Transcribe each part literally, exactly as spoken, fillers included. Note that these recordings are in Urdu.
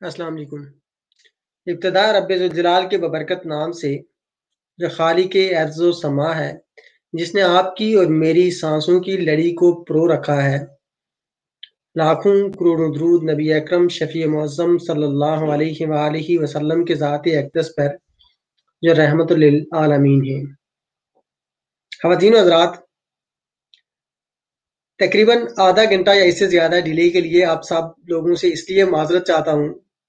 अस्सलाम वालेकुम। इब्तिदा रब्बे ज़ुल जलाल के बबरकत नाम से जो खालिक अर्ज़ व समा है, जिसने आपकी और मेरी सांसों की लड़ी को परो रखा है। लाखों करोड़ों दुरूद नबी अकरम शफ़ी मुअज़्ज़म सल्लल्लाहु अलैहि वआलिहि वसल्लम के ज़ात अक़दस पर जो रहमतुल लिल आलमीन है। ख़वातीन व हज़रात, तकरीबन आधा घंटा या इससे ज़्यादा डिले के लिए आप सब लोगों से इसलिए माज़रत चाहता हूँ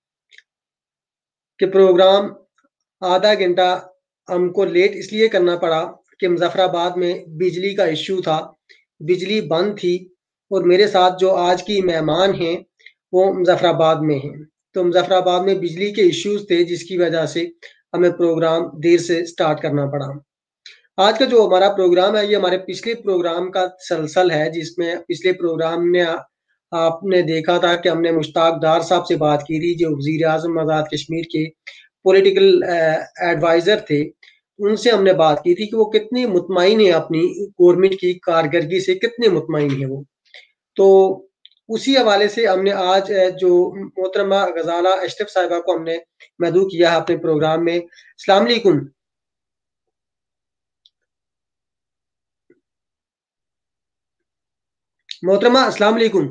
कि प्रोग्राम आधा घंटा हमको लेट इसलिए करना पड़ा कि मुज़फ़्फ़राबाद में बिजली का इश्यू था, बिजली बंद थी और मेरे साथ जो आज की मेहमान हैं वो मुज़फ़्फ़राबाद में हैं। तो मुज़फ़्फ़राबाद में बिजली के इश्यूज़ थे जिसकी वजह से हमें प्रोग्राम देर से स्टार्ट करना पड़ा। आज का जो हमारा प्रोग्राम है ये हमारे पिछले प्रोग्राम का सलसल है, जिसमें पिछले प्रोग्राम में आ, आपने देखा था कि हमने मुश्ताक डार साहब से बात की थी, जो वज़ीर आज़म आज़ाद कश्मीर के पॉलिटिकल एडवाइज़र थे। उनसे हमने बात की थी कि वो कितने मुतमईन हैं अपनी गवर्नमेंट की कारकर्दगी से, कितने मुतमईन हैं वो। तो उसी हवाले से हमने आज अ, जो मोहतरमा गज़ाला अशरफ साहिबा को हमने मदऊ किया है अपने प्रोग्राम में। अस्सलाम वालेकुम। मोहतरमा अस्सलाम वालेकुम।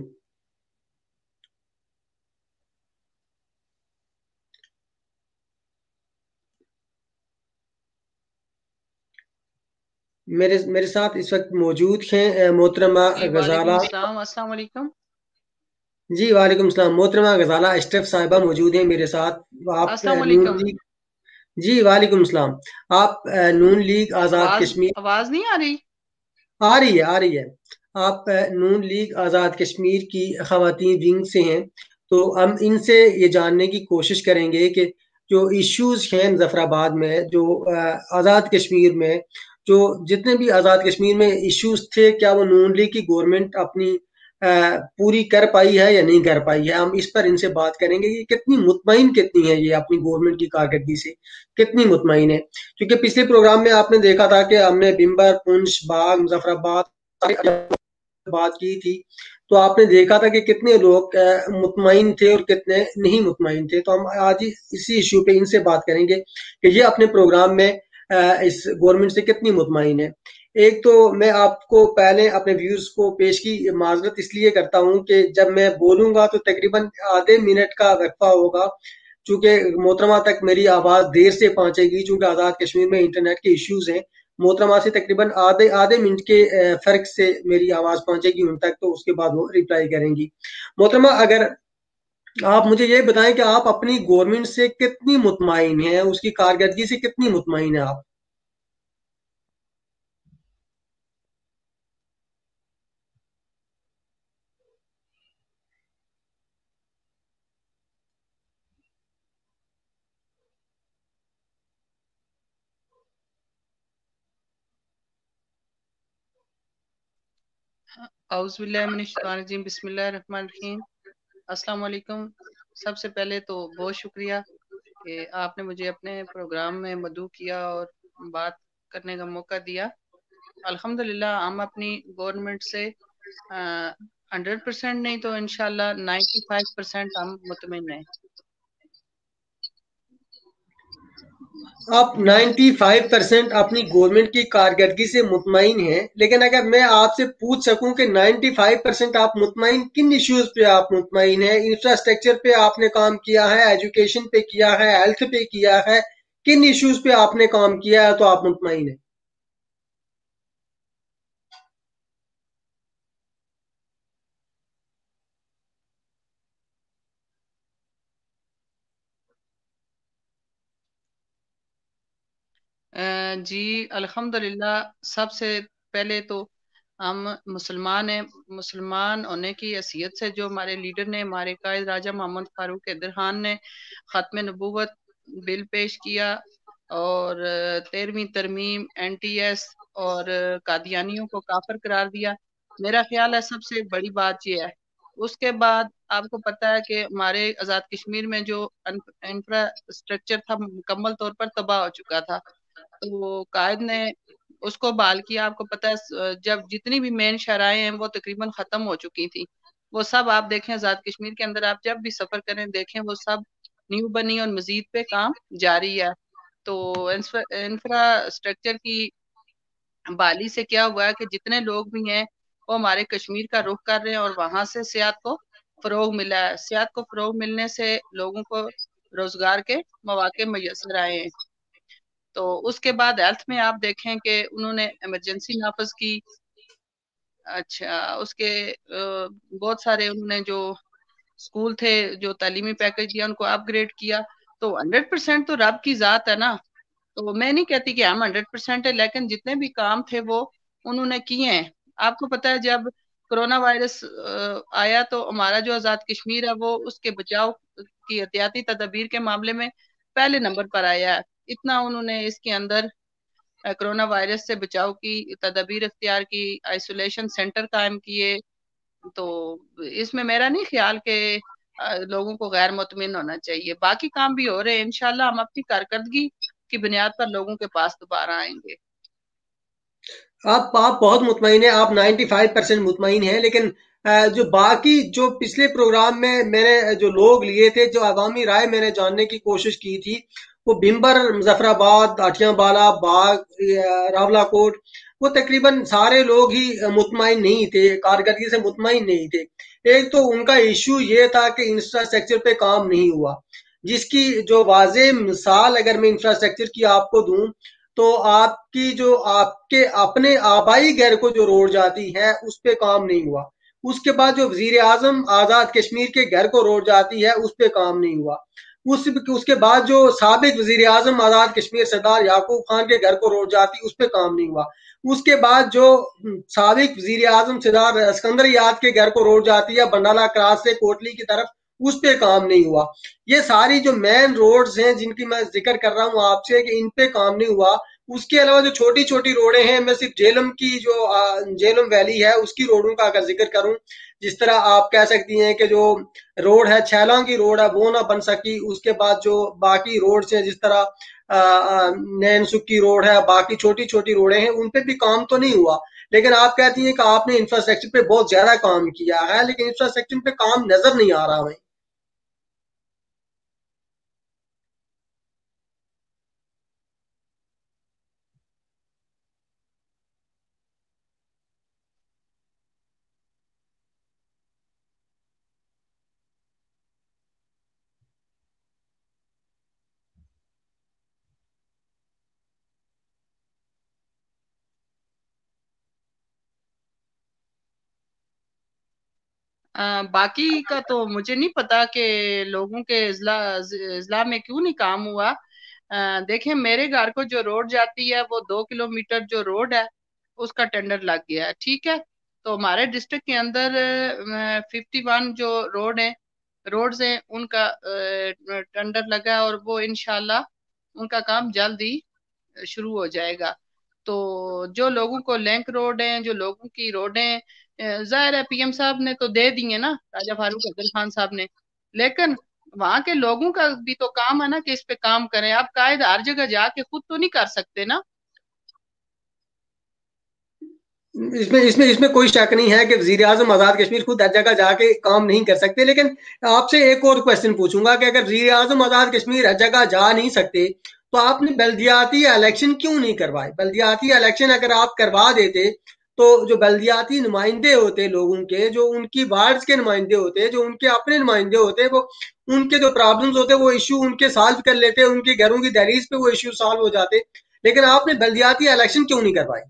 मेरे मेरे साथ इस वक्त मौजूद हैं अ, मोहतरमा जी वालेकुम गज़ाला। सलाम अस्सलाम वालेकुम। जी वालेकुम सलाम। मोहतरमा गज़ाला अशरफ साहिबा मौजूद हैं मेरे साथ। आप अ, अस्सलाम नून वालेकुम। लीग। जी वालेकुम सलाम। आप अ, नून लीग आज़ाद आवाज कश्मीर। आवाज नहीं आ रही? आ रही है, आ रही है। आप अ, नून लीग आज़ाद कश्मीर की ख़वातीन विंग से हैं, तो हम इनसे ये जानने की कोशिश करेंगे कि जो इश्यूज़ हैं मुज़फ़्फ़राबाद में, जो अ, आज़ाद कश्मीर में, जो जितने भी आज़ाद कश्मीर में इश्यूज़ थे, क्या वो नून लीग की गवर्नमेंट अपनी अ, पूरी कर पाई है या नहीं कर पाई है? हम इस पर इनसे बात करेंगे कि कितनी मुतमईन कितनी है ये अपनी गवर्नमेंट की कारकर्दगी से, कितनी मुतमईन है? क्योंकि पिछले प्रोग्राम में आपने देखा था कि हमने बिम्बर, पुंछ, बाग, मुज़फ़्फ़राबाद बात की थी, तो आपने देखा था कि कितने लोग अ, मुतमईन थे और कितने नहीं मुतमईन थे। तो हम आज ही इसी इश्यू पे इनसे बात करेंगे कि ये अपने प्रोग्राम में अ, इस गवर्नमेंट से कितनी मुतमईन है। एक तो मैं आपको पहले अपने व्यूज़ को पेश की माज़रत इसलिए करता हूँ कि जब मैं बोलूँगा तो तकरीबन आधे मिनट का वक़्फ़ा होगा, चूँकि मोहतरमा तक मेरी आवाज़ देर से पहुँचेगी, चूँकि आज़ाद कश्मीर में इंटरनेट के इश्यूज़ हैं। मोहतरमा से तकरीबन आधे आधे मिनट के अ, फ़र्क से मेरी आवाज़ पहुँचेगी उन तक, तो उसके बाद वो रिप्लाई करेंगी। मोहतरमा, अगर आप मुझे ये बताएँ कि आप अपनी गवर्नमेंट से कितनी मुतमईन हैं, उसकी कारकर्दगी से कितनी मुतमईन हैं आप? औज़ु बिल्लाहि मिनश शैतानिर रजीम, बिस्मिल्लाहिर रहमानिर रहीम। अस्सलाम वालेकुम। सबसे पहले तो बहुत शुक्रिया कि आपने मुझे अपने प्रोग्राम में मदऊ किया और बात करने का मौका दिया। अल्हम्दुलिल्लाह हम अपनी गवर्नमेंट से हंड्रेड परसेंट नहीं तो इंशाल्लाह नाइन्टी फाइव परसेंट हम मुतमिन हैं। आप पचानवे परसेंट अपनी गवर्नमेंट की कारकर्दगी से मुतमईन हैं, लेकिन अगर मैं आपसे पूछ सकूं कि पचानवे परसेंट आप मुतमईन किन इश्यूज पे आप मुतमईन हैं? इंफ्रास्ट्रक्चर पे आपने काम किया है, एजुकेशन पे किया है, हेल्थ पे किया है, किन इश्यूज पे आपने काम किया है तो आप मुतमईन हैं? अ, जी अल्हम्दुलिल्लाह। सबसे पहले तो हम मुसलमान हैं। मुसलमान होने की हैसियत से जो हमारे लीडर ने, हमारे कायद राजा मोहम्मद फारूक हैदर खान ने ख़त्म नबूवत बिल पेश किया और तेरहवीं तरमीम, एन टी एस और कादियानियों को काफिर करार दिया। मेरा ख्याल है सबसे बड़ी बात ये है। उसके बाद आपको पता है कि हमारे आज़ाद कश्मीर में जो इंफ्रास्ट्रक्चर था मुकम्मल तौर पर तबाह हो चुका था, तो कायद ने उसको बहाल किया। आपको पता है स- जब जितनी भी मेन शहराएं हैं वो तकरीबन खत्म हो चुकी थी। वो सब आप देखें आजाद कश्मीर के अंदर, आप जब भी सफर करें देखें वो सब न्यू बनी और मजीद पे काम जारी है। तो इंफ्रास्ट्रक्चर की बहाली से क्या हुआ है कि जितने लोग भी हैं वो हमारे कश्मीर का रुख कर रहे हैं और वहां से सियाहत को फरोग मिला है। सियाहत को फरोग मिलने से लोगों को रोजगार के मौके मैसर आए हैं। तो उसके बाद हेल्थ में आप देखें कि उन्होंने इमरजेंसी नाफज की। अच्छा, उसके अ, बहुत सारे उन्होंने जो स्कूल थे, जो तालीमी पैकेज दिया, उनको अपग्रेड किया। तो हंड्रेड परसेंट तो रब की जात है ना। तो मैं नहीं कहती कि हम हंड्रेड परसेंट है, लेकिन जितने भी काम थे वो उन्होंने किए हैं। आपको पता है जब कोरोना वायरस अ, आया तो हमारा जो आजाद कश्मीर है वो उसके बचाव की एहतियाती तदबीर के मामले में पहले नंबर पर आया है। इतना उन्होंने इसके अंदर अ, कोरोना वायरस से बचाव की तदबीर इख्तियार की, आइसोलेशन सेंटर कायम किए। तो इसमें मेरा नहीं ख्याल कि अ, लोगों को गैर मुतमिन होना चाहिए। बाकी काम भी हो रहे हैं, इंशाल्लाह हम अपनी कारकर्दगी की बुनियाद पर लोगों के पास दोबारा आएंगे। आप आप बहुत मुतमईन हैं, आप पचानवे परसेंट मुतमईन हैं, लेकिन अ, जो बाकी जो पिछले प्रोग्राम में मैंने जो लोग लिए थे, जो अवामी राय मैंने जानने की कोशिश की थी, वो भिम्बर, मुजफ्फराबाद, आठियाबाला, बाग, अ, रावलाकोट, वो तकरीबन सारे लोग ही मुतमईन नहीं थे, कारकर्दगी से मुतमईन नहीं थे। एक तो उनका इशू ये था कि इंफ्रास्ट्रक्चर पे काम नहीं हुआ, जिसकी जो वाज़ेह मिसाल अगर मैं इंफ्रास्ट्रक्चर की आपको दूं, तो आपकी जो आपके अपने आबाई घर को जो रोड जाती है उस पे काम नहीं हुआ। उसके बाद जो वजीर आजम आजाद कश्मीर के घर को रोड जाती है उस पे काम नहीं हुआ। उस उसके बाद जो साबिक वजीर आजम आजाद कश्मीर सरदार याकूब खान के घर को रोड जाती उस पे काम नहीं हुआ। उसके बाद जो साबिक वजीर आजम सरदार सिकंदर याद के घर को रोड जाती है बंडाला क्रॉस से कोटली की तरफ, उस पे काम नहीं हुआ। ये सारी जो मेन रोड्स हैं जिनकी मैं जिक्र कर रहा हूँ आपसे कि इन पे काम नहीं हुआ। उसके अलावा जो छोटी छोटी रोडें हैं, मैं सिर्फ जेलम की जो जेलम वैली है उसकी रोडों का अगर जिक्र करूं, जिस तरह आप कह सकती हैं कि जो रोड है छैला की रोड है वो ना बन सकी। उसके बाद जो बाकी रोड्स हैं जिस तरह नैन सुक्की रोड है, बाकी छोटी छोटी रोडें हैं, उन पे भी काम तो नहीं हुआ। लेकिन आप कहती हैं कि आपने इंफ्रास्ट्रक्चर पे बहुत ज्यादा काम किया है, लेकिन इंफ्रास्ट्रक्चर पे काम नजर नहीं आ रहा हमें। आ, बाकी का तो मुझे नहीं पता कि लोगों के इजला इजला में क्यों नहीं काम हुआ। आ, देखें, मेरे घर को जो रोड जाती है वो दो किलोमीटर जो रोड है उसका टेंडर लग गया है, ठीक है। तो हमारे डिस्ट्रिक्ट के अंदर फिफ्टी वन जो रोड है रोड्स हैं उनका टेंडर लगा है और वो इंशाल्लाह उनका काम जल्द ही शुरू हो जाएगा। तो जो लोगों को लिंक रोड है, जो लोगों की रोडें, अ, जाहिर है पीएम साहब ने तो दे दी है ना, राजा फारूक अब्दुल खान साहब ने। लेकिन वहां के लोगों का भी तो काम है ना कि इस पे काम करें। आप कायद हर जगह जाके खुद तो नहीं कर सकते ना। इसमें इसमें इसमें कोई शक नहीं है कि वजीर आजम आजाद कश्मीर खुद हर जगह जाके काम नहीं कर सकते। लेकिन आपसे एक और क्वेश्चन पूछूंगा कि अगर वजीर आजम आजाद कश्मीर हर जगह जा नहीं सकते, तो आपने बल्दियाती इलेक्शन क्यों नहीं करवाए? बल्दियाती इलेक्शन अगर आप करवा देते, तो जो बल्दियाती नुमाइंदे होते लोगों के, जो उनकी वार्ड्स के नुमाइंदे होते, जो उनके अपने नुमाइंदे होते, वो उनके जो प्रॉब्लम्स होते वो इशू उनके सॉल्व कर लेते, उनके घरों की दहलीज पे वो इशू सॉल्व हो जाते। लेकिन आपने बल्दियाती इलेक्शन क्यों नहीं करवाए?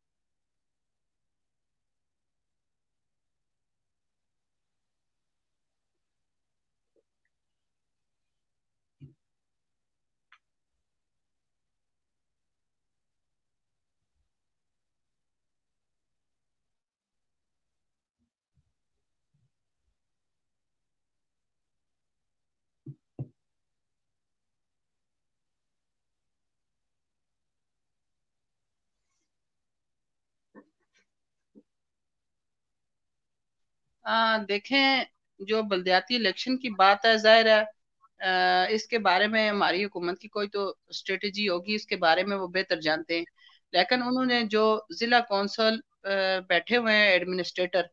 आ, देखें, जो बल्दियाती इलेक्शन की बात है, जाहिर है अ, इसके बारे में हमारी हुकूमत की कोई तो स्ट्रेटेजी होगी, इसके बारे में वो बेहतर जानते हैं। लेकिन उन्होंने जो जिला कौंसल बैठे हुए हैं एडमिनिस्ट्रेटर,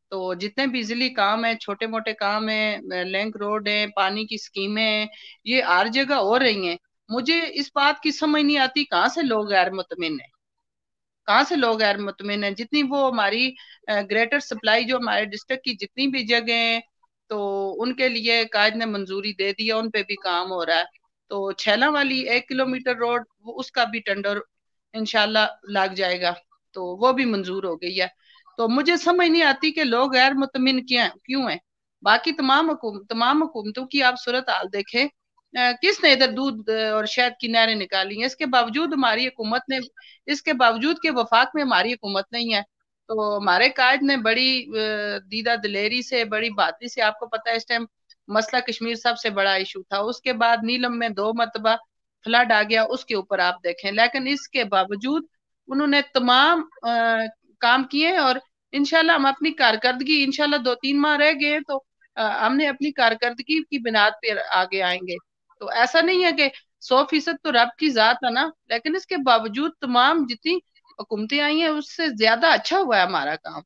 تو جتنے بھی ضلعی کام ہیں، چھوٹے موٹے کام ہیں، لنک روڈ ہیں، پانی کی اسکیمیں ہیں، یہ ہر جگہ ہو رہی ہیں. مجھے اس بات کی سمجھ نہیں آتی کہاں سے لوگ غیر مطمئن ہیں، کہاں سے لوگ غیر مطمئن ہیں. جتنی وہ ہماری گریٹر سپلائی جو ہمارے ڈسٹرکٹ کی جتنی بھی جگہ ہیں تو ان کے لیے قائد نے منظوری دے دیا، ان پہ بھی کام ہو رہا ہے. تو چھیلا والی ایک کلومیٹر روڈ اس کا بھی ٹینڈر انشاءاللہ لگ جائے گا، تو وہ بھی منظور ہو گئی ہے. تو مجھے سمجھ نہیں آتی کہ لوگ غیر مطمئن کیوں ہیں. باقی تمام حکومت تمام حکومتوں کی آپ صورت حال دیکھیں، کس نے ادھر دودھ اور شہد کی نہریں نکالی ہیں؟ اس کے باوجود ہماری حکومت نے اس کے باوجود کہ وفاق میں ہماری حکومت نہیں ہے. تو ہمارے قائد نے بڑی دیدہ دلیری سے، بڑی بہادری سے، آپ کو پتہ ہے اس ٹائم مسئلہ کشمیر سب سے بڑا ایشو تھا، اس کے بعد نیلم میں دو مرتبہ فلڈ آ گیا، اس کے اوپر آپ دیکھیں، لیکن اس کے باوجود انہوں نے تمام کام کیے. اور انشاءاللہ ہم اپنی کارکردگی، انشاءاللہ دو تین ماہ رہ گئے تو ہم نے اپنی کارکردگی کی بنیاد پہ آگے آئیں گے. تو ایسا نہیں ہے کہ سو فیصد تو رب کی ذات ہے نا، لیکن اس کے باوجود تمام جتنی حکومتیں آئی ہیں اس سے زیادہ اچھا ہوا ہے ہمارا کام.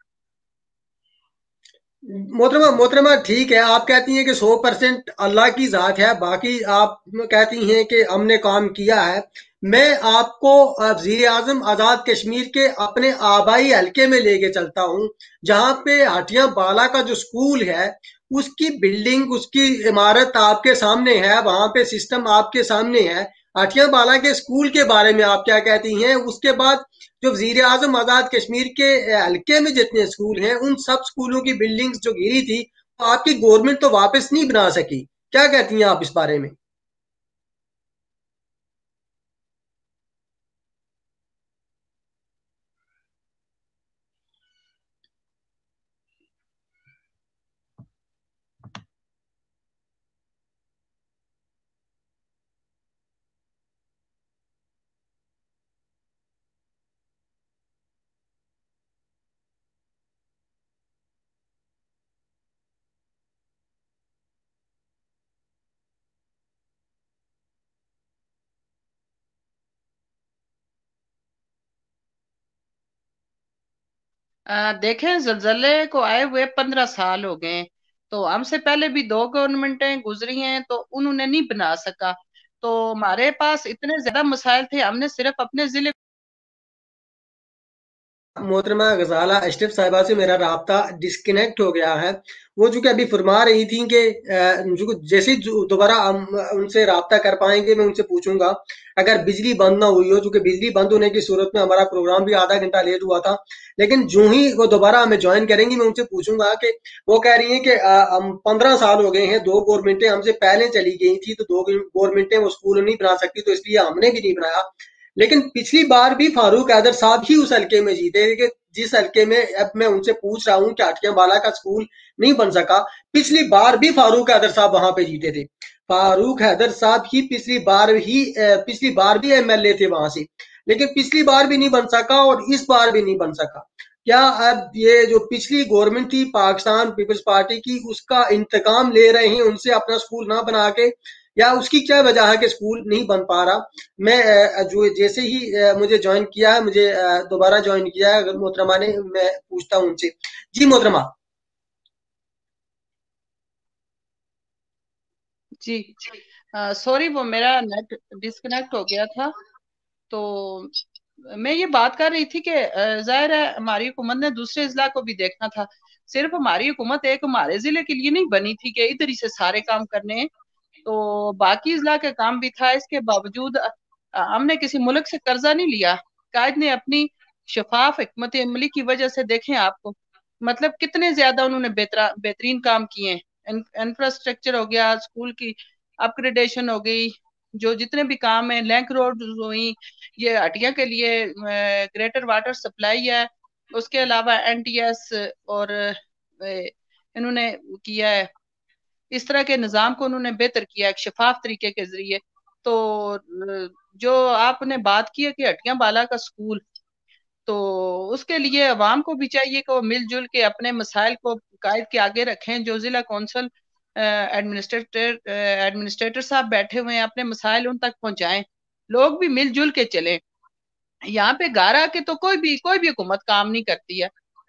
محترمہ محترمہ ٹھیک ہے، آپ کہتی ہیں کہ سو پرسنٹ اللہ کی ذات ہے، باقی آپ کہتی ہیں کہ ہم نے کام کیا ہے. میں آپ کو وزیر اعظم آزاد کشمیر کے اپنے آبائی حلقے میں لے کے چلتا ہوں، جہاں پہ ہٹیا بالا کا جو سکول ہے اس کی بلڈنگ، اس کی عمارت آپ کے سامنے ہے، وہاں پہ سسٹم آپ کے سامنے ہے. ہٹیا بالا کے سکول کے بارے میں آپ کیا کہتی ہیں؟ اس کے بعد جو وزیر اعظم آزاد کشمیر کے حلقے میں جتنے سکول ہیں ان سب سکولوں کی بلڈنگز جو گری تھی آپ کی گورنمنٹ تو واپس نہیں بنا سکی. کیا کہتی ہیں آپ اس بارے میں؟ دیکھیں زلزلے کو آئے ہوئے پندرہ سال ہو گئے، تو ہم سے پہلے بھی دو گورنمنٹیں گزری ہیں تو انہوں نے نہیں بنا سکا. تو ہمارے پاس اتنے زیادہ مسائل تھے، ہم نے صرف اپنے ضلع محترمہ غزالہ اشرف صاحبہ سے میرا رابطہ ڈسکنیکٹ ہو گیا ہے. وہ جو کہ ابھی فرما رہی تھیں کہ جیسے دوبارہ ہم ان سے رابطہ کر پائیں گے میں ان سے پوچھوں گا اگر بجلی بند نہ ہوئی ہو، چونکہ بجلی بند ہونے کی صورت میں ہمارا پروگرام بھی آدھا گھنٹہ لیٹ ہوا تھا، لیکن جو ہی وہ دوبارہ ہمیں جوائن کریں گی میں ان سے پوچھوں گا کہ وہ کہہ رہی ہیں کہ ہم پندرہ سال ہو گئے ہیں، دو گورنمنٹیں ہم سے پہلے چلی گئی تھی تو دو گورنمنٹیں وہ اسکول نہیں بنا سکتی تو اس لیے ہم نے بھی نہیں بنایا. لیکن پچھلی بار بھی فاروق حیدر صاحب ہی اس حلقے میں جیتے کہ جس حلقے میں اب میں ان سے پوچھ رہا ہوں کہ ہٹیا بالا کا سکول نہیں بن سکا، پچھلی بار بھی فاروق حیدر صاحب وہاں پہ جیتے تھے. فاروق حیدر صاحب ہی پچھلی بار ہی پچھلی بار بھی ایم ایل اے تھے وہاں سے، لیکن پچھلی بار بھی نہیں بن سکا اور اس بار بھی نہیں بن سکا. کیا اب یہ جو پچھلی گورنمنٹ تھی پاکستان پیپلز پارٹی کی اس کا انتقام لے رہے ہیں ان سے اپنا سکول نہ بنا کے، یا اس کی کیا وجہ ہے کہ سکول نہیں بن پا رہا؟ میں جو جیسے ہی مجھے جوائن کیا ہے، مجھے دوبارہ جوائن کیا ہے اگر محترمہ نے، میں پوچھتا ہوں ان سے. جی محترمہ. جی سوری وہ میرا نیٹ ڈسکنیکٹ ہو گیا تھا. تو میں یہ بات کر رہی تھی کہ ظاہر ہے ہماری حکومت نے دوسرے اضلاع کو بھی دیکھنا تھا، صرف ہماری حکومت ایک ہمارے ضلع کے لیے نہیں بنی تھی کہ ادھر ہی سے سارے کام کرنے ہیں، تو باقی اضلاع کا کام بھی تھا. اس کے باوجود ہم نے کسی ملک سے قرضہ نہیں لیا. قائد نے اپنی شفاف حکمت عملی کی وجہ سے دیکھیں آپ کو مطلب کتنے زیادہ انہوں نے بہترین کام کیے ہیں. انفراسٹرکچر ہو گیا، اسکول کی اپ گریڈیشن ہو گئی، جو جتنے بھی کام ہیں، لینک روڈ ہوئی، یہ ہٹیا کے لیے گریٹر واٹر سپلائی ہے، اس کے علاوہ این ٹی ایس اور انہوں نے کیا ہے. اس طرح کے نظام کو انہوں نے بہتر کیا ایک شفاف طریقے کے ذریعے. تو جو آپ نے بات کی ہے کہ ہٹیاں بالا کا سکول، تو اس کے لیے عوام کو بھی چاہیے کہ وہ مل جل کے اپنے مسائل کو قائد کے آگے رکھیں. جو ضلع کونسل ایڈمنسٹریٹر ایڈمنسٹریٹر صاحب بیٹھے ہوئے ہیں اپنے مسائل ان تک پہنچائیں، لوگ بھی مل جل کے چلیں. یہاں پہ گارا کے تو کوئی بھی کوئی بھی حکومت کام نہیں کرتی ہے.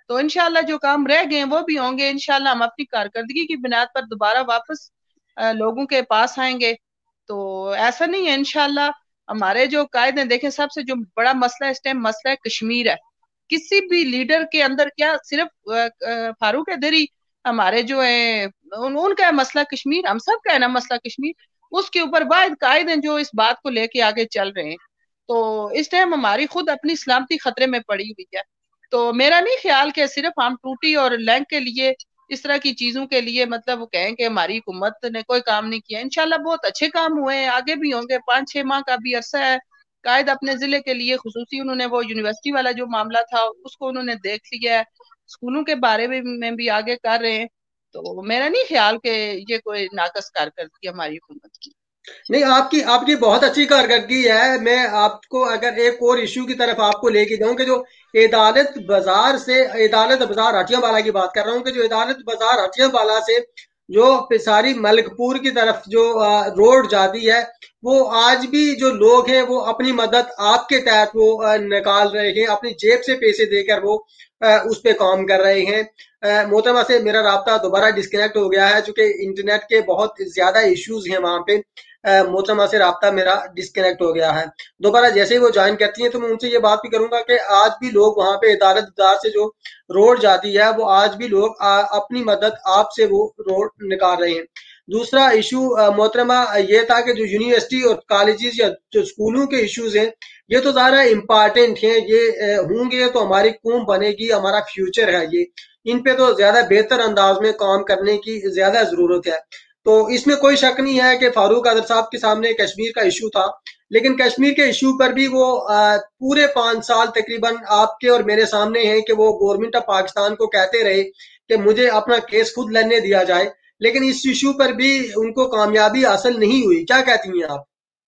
تو انشاءاللہ جو کام رہ گئے وہ بھی ہوں گے. انشاءاللہ ہم اپنی کارکردگی کی بنیاد پر دوبارہ واپس لوگوں کے پاس آئیں گے. تو ایسا نہیں ہے انشاءاللہ. ہمارے جو قائد ہیں دیکھیں سب سے جو بڑا مسئلہ اس ٹائم مسئلہ کشمیر ہے. کسی بھی لیڈر کے اندر کیا صرف فاروق حیدری ہمارے جو ہیں ان کا مسئلہ کشمیر, ہم سب کا ہے نا مسئلہ کشمیر. اس کے اوپر واحد قائد ہیں جو اس بات کو لے کے آگے چل رہے ہیں. تو اس ٹائم ہماری خود اپنی سلامتی خطرے میں پڑی ہوئی ہے. تو میرا نہیں خیال کہ صرف ہم ٹوٹی اور لینک کے لیے اس طرح کی چیزوں کے لیے مطلب وہ کہیں کہ ہماری حکومت نے کوئی کام نہیں کیا. انشاءاللہ بہت اچھے کام ہوئے ہیں, آگے بھی ہوں گے. پانچ چھ ماہ کا بھی عرصہ ہے. قائد اپنے ضلع کے لیے خصوصی انہوں نے وہ یونیورسٹی والا جو معاملہ تھا اس کو انہوں نے دیکھ لیا ہے. اسکولوں کے بارے میں بھی آگے کر رہے ہیں. تو میرا نہیں خیال کہ یہ کوئی ناقص کارکردگی ہماری حکومت کی. نہیں, آپ کی آپ کی بہت اچھی کارکردگی ہے. میں آپ کو اگر ایک اور ایشو کی طرف آپ کو لے کے جاؤں کہ جو عدالت بازار سے عدالت بازار ہٹیاں والا کی بات کر رہا ہوں کہ جو عدالت بازار ہٹیاں والا سے جو پساری ملک پور کی طرف جو روڈ جاتی ہے وہ آج بھی جو لوگ ہیں وہ اپنی مدد آپ کے تحت وہ نکال رہے ہیں, اپنی جیب سے پیسے دے کر وہ اس پہ کام کر رہے ہیں. محترمہ سے میرا رابطہ دوبارہ ڈسکنیکٹ ہو گیا ہے چونکہ انٹرنیٹ کے بہت زیادہ ایشوز ہیں وہاں پہ. محترمہ سے رابطہ میرا ڈسکنیکٹ ہو گیا ہے. دوبارہ جیسے ہی وہ جوائن کرتی ہیں تو میں ان سے یہ بات بھی کروں گا کہ آج بھی لوگ وہاں پہ عدالت بازار سے جو روڈ جاتی ہے وہ آج بھی لوگ اپنی مدد آپ سے وہ روڈ نکال رہے ہیں. دوسرا ایشو محترمہ یہ تھا کہ جو یونیورسٹی اور کالجز یا جو اسکولوں کے ایشوز ہیں یہ تو زیادہ امپارٹنٹ ہیں, یہ ہوں گے تو ہماری قوم بنے گی, ہمارا فیوچر ہے. یہ ان پہ تو زیادہ بہتر انداز میں کام کرنے کی زیادہ ضرورت ہے. تو اس میں کوئی شک نہیں ہے کہ فاروق اظہر صاحب کے سامنے کشمیر کا ایشو تھا, لیکن کشمیر کے ایشو پر بھی وہ پورے پانچ سال تقریباً آپ کے اور میرے سامنے ہیں کہ وہ گورنمنٹ آف پاکستان کو کہتے رہے کہ مجھے اپنا کیس خود لڑنے دیا جائے, لیکن اس ایشو پر بھی ان کو کامیابی حاصل نہیں ہوئی. کیا کہتی ہیں آپ؟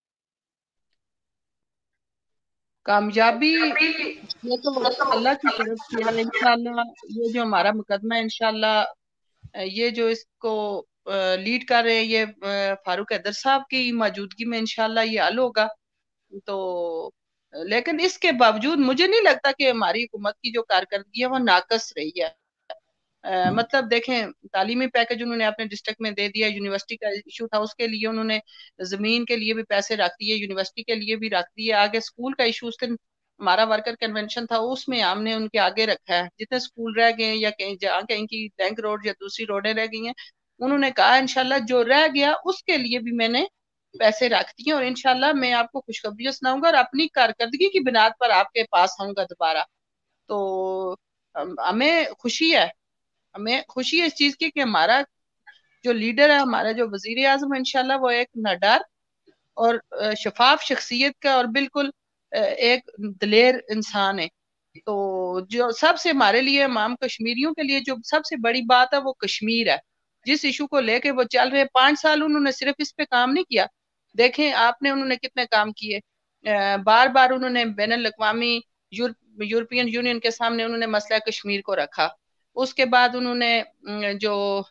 کامیابی یہ تو اللہ کی طرف سے ہے. انشاءاللہ یہ جو ہمارا مقدمہ ہے انشاءاللہ یہ جو اس کو لیڈ کر رہے ہیں یہ فاروق حیدر صاحب کی موجودگی میں انشاءاللہ یہ حل ہوگا. تو لیکن اس کے باوجود مجھے نہیں لگتا کہ ہماری حکومت کی جو کارکردگی ہے وہ ناقص رہی ہے. مطلب دیکھیں تعلیمی پیکج انہوں نے اپنے ڈسٹرکٹ میں دے دیا, یونیورسٹی کا ایشو تھا اس کے لیے انہوں نے زمین کے لیے بھی پیسے رکھ دیے, یونیورسٹی کے لیے بھی رکھ دیے. آگے اسکول کا ایشو اس دن ہمارا ورکر کنونشن تھا اس میں ہم نے ان کے آگے رکھا ہے. جتنے اسکول رہ گئے ہیں یا کہیں جہاں کہیں کی ٹینک روڈ یا دوسری روڈیں رہ گئی ہیں انہوں نے کہا انشاءاللہ جو رہ گیا اس کے لیے بھی میں نے پیسے رکھ دیے اور انشاءاللہ میں آپ کو خوشخبری سناؤں گا اور اپنی کارکردگی کی بنیاد پر آپ کے پاس آؤں گا دوبارہ. تو ہمیں خوشی ہے ہمیں خوشی ہے اس چیز کی کہ ہمارا جو لیڈر ہے ہمارا جو وزیر اعظم ہے انشاءاللہ وہ ایک نڈر اور شفاف شخصیت کا اور بالکل ایک دلیر انسان ہے. تو جو سب سے ہمارے لیے امام کشمیریوں کے لیے جو سب سے بڑی بات ہے وہ کشمیر ہے. جس ایشو کو لے کے وہ چل رہے پانچ سال انہوں نے صرف اس پہ کام نہیں کیا. دیکھیں آپ نے انہوں نے کتنے کام کیے, بار بار انہوں نے بین الاقوامی یورپین یونین کے سامنے انہوں نے مسئلہ کشمیر کو رکھا. اس کے بعد انہوں نے جو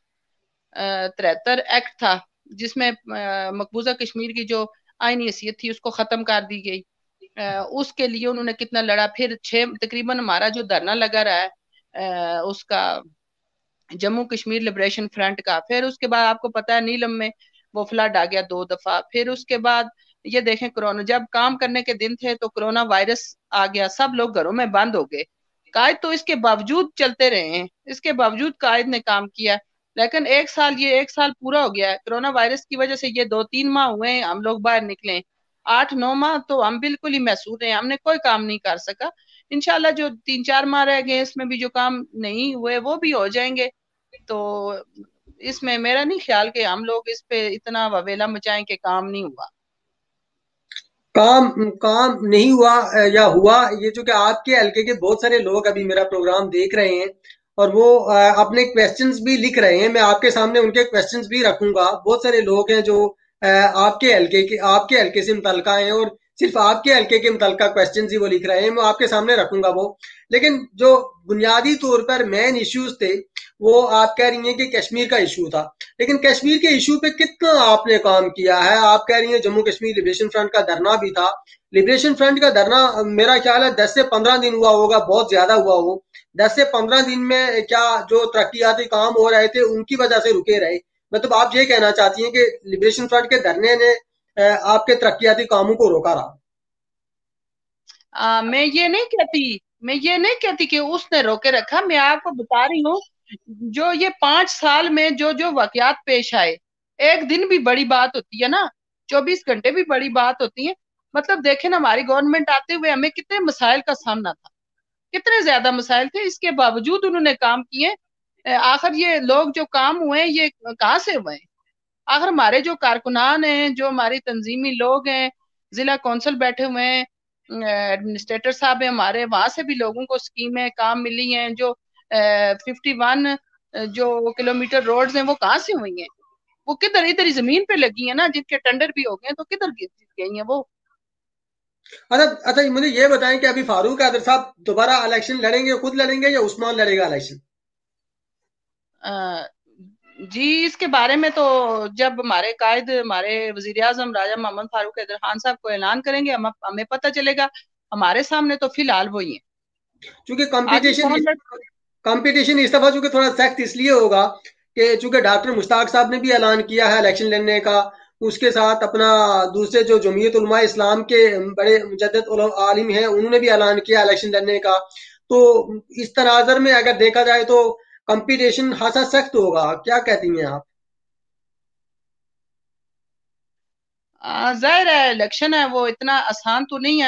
تریہتر ایکٹ تھا جس میں مقبوضہ کشمیر کی جو آئینی حیثیت تھی اس کو ختم کر دی گئی, اس کے لیے انہوں نے کتنا لڑا. پھر چھ تقریباً ہمارا جو دھرنا لگا رہا ہے اس کا جموں کشمیر لبریشن فرنٹ کا, پھر اس کے بعد آپ کو پتا ہے نیلم میں وہ فلڈ آ گیا دو دفعہ. پھر اس کے بعد یہ دیکھیں کورونا جب کام کرنے کے دن تھے تو کورونا وائرس آ گیا, سب لوگ گھروں میں بند ہو گئے. قائد تو اس کے باوجود چلتے رہے ہیں, اس کے باوجود قائد نے کام کیا. لیکن ایک سال یہ ایک سال پورا ہو گیا ہے کورونا وائرس کی وجہ سے, یہ دو تین ماہ ہوئے ہیں ہم لوگ باہر نکلے, آٹھ نو ماہ تو ہم بالکل ہی محسوس ہیں, ہم نے کوئی کام نہیں کر سکا. انشاءاللہ جو تین چار ماہ رہ گئے اس میں بھی جو کام نہیں ہوئے وہ بھی ہو جائیں گے. تو اس میں میرا نہیں خیال کہ ہم لوگ اس پہ اتنا وویلا مچائیں کہ کام نہیں ہوا. کام کام نہیں ہوا یا ہوا, یہ جو کہ آپ کے حلقے کے بہت سارے لوگ ابھی میرا پروگرام دیکھ رہے ہیں اور وہ اپنے کویسچنز بھی لکھ رہے ہیں, میں آپ کے سامنے ان کے کویسچنز بھی رکھوں گا. بہت سارے لوگ ہیں جو آپ کے حلقے کے آپ کے حلقے سے متعلقہ ہیں اور صرف آپ کے حلقے کے متعلقہ کویسچنز ہی وہ لکھ رہے ہیں, میں آپ کے سامنے رکھوں گا وہ. لیکن جو بنیادی طور پر مین ایشوز تھے وہ آپ کہہ رہی ہیں کہ کشمیر کا ایشو تھا، لیکن کشمیر کے ایشو پہ کتنا آپ نے کام کیا ہے؟ آپ کہہ رہی ہیں جموں کشمیر لبریشن فرنٹ کا دھرنا بھی تھا، لبریشن فرنٹ کا دھرنا میرا خیال ہے دس سے پندرہ دن ہوا ہوگا، بہت زیادہ ہوا ہو، دس سے پندرہ دن میں کیا جو ترقیاتی کام ہو رہے تھے ان کی وجہ سے رکے رہے؟ مطلب آپ یہ کہنا چاہتی ہیں کہ لبریشن فرنٹ کے دھرنے نے آپ کے ترقیاتی کاموں کو روکا رہا؟ آ, میں یہ نہیں کہتی میں یہ نہیں کہتی کہ اس نے روکے رکھا، میں آپ کو بتا رہی ہوں جو یہ پانچ سال میں جو جو واقعات پیش آئے، ایک دن بھی بڑی بات ہوتی ہے نا، چوبیس گھنٹے بھی بڑی بات ہوتی ہے. مطلب دیکھیں نا ہماری گورنمنٹ آتے ہوئے ہمیں کتنے مسائل کا سامنا تھا، کتنے زیادہ مسائل تھے، اس کے باوجود انہوں نے کام کیے. آخر یہ لوگ جو کام ہوئے ہیں یہ کہاں سے ہوئے ہیں؟ آخر ہمارے جو کارکنان ہیں، جو ہماری تنظیمی لوگ ہیں، ضلع کونسل بیٹھے ہوئے ہیں، ایڈمنسٹریٹر صاحب ہیں ہمارے، وہاں سے بھی لوگوں کو اسکیمیں کام ملی ہیں. جو ففٹی ون جو کلومیٹر روڈز ہیں وہ کہاں سے ہوئی ہیں؟ وہ کدھر ادھر زمین پہ لگی ہیں نا، جن کے ٹینڈر بھی ہو گئے ہیں تو کدھر گئی ہیں وہ؟ اچھا اچھا مجھے یہ بتائیں کہ ابھی فاروق قادر صاحب دوبارہ الیکشن لڑیں گے، خود لڑیں گے یا عثمان لڑے گا الیکشن؟ جی اس کے بارے میں تو جب ہمارے قائد ہمارے وزیر اعظم راجہ محمد فاروق قادر خان صاحب کو اعلان کریں گے ہمیں پتہ چلے گا. ہمارے سامنے تو فی الحال وہی ہیں. چونکہ کمپٹیشن کمپٹیشن اس دفعہ چونکہ تھوڑا سخت اس لیے ہوگا کہ چونکہ ڈاکٹر مشتاق صاحب نے بھی اعلان کیا ہے الیکشن لڑنے کا، اس کے ساتھ اپنا دوسرے جو جمعیت علماء اسلام کے بڑے مجدد عالم ہیں انہوں نے بھی اعلان کیا الیکشن لڑنے کا. تو اس تناظر میں اگر دیکھا جائے تو کمپٹیشن خاصا سخت ہوگا، کیا کہتی ہیں آپ؟ ظاہر ہے الیکشن ہے وہ اتنا آسان تو نہیں ہے.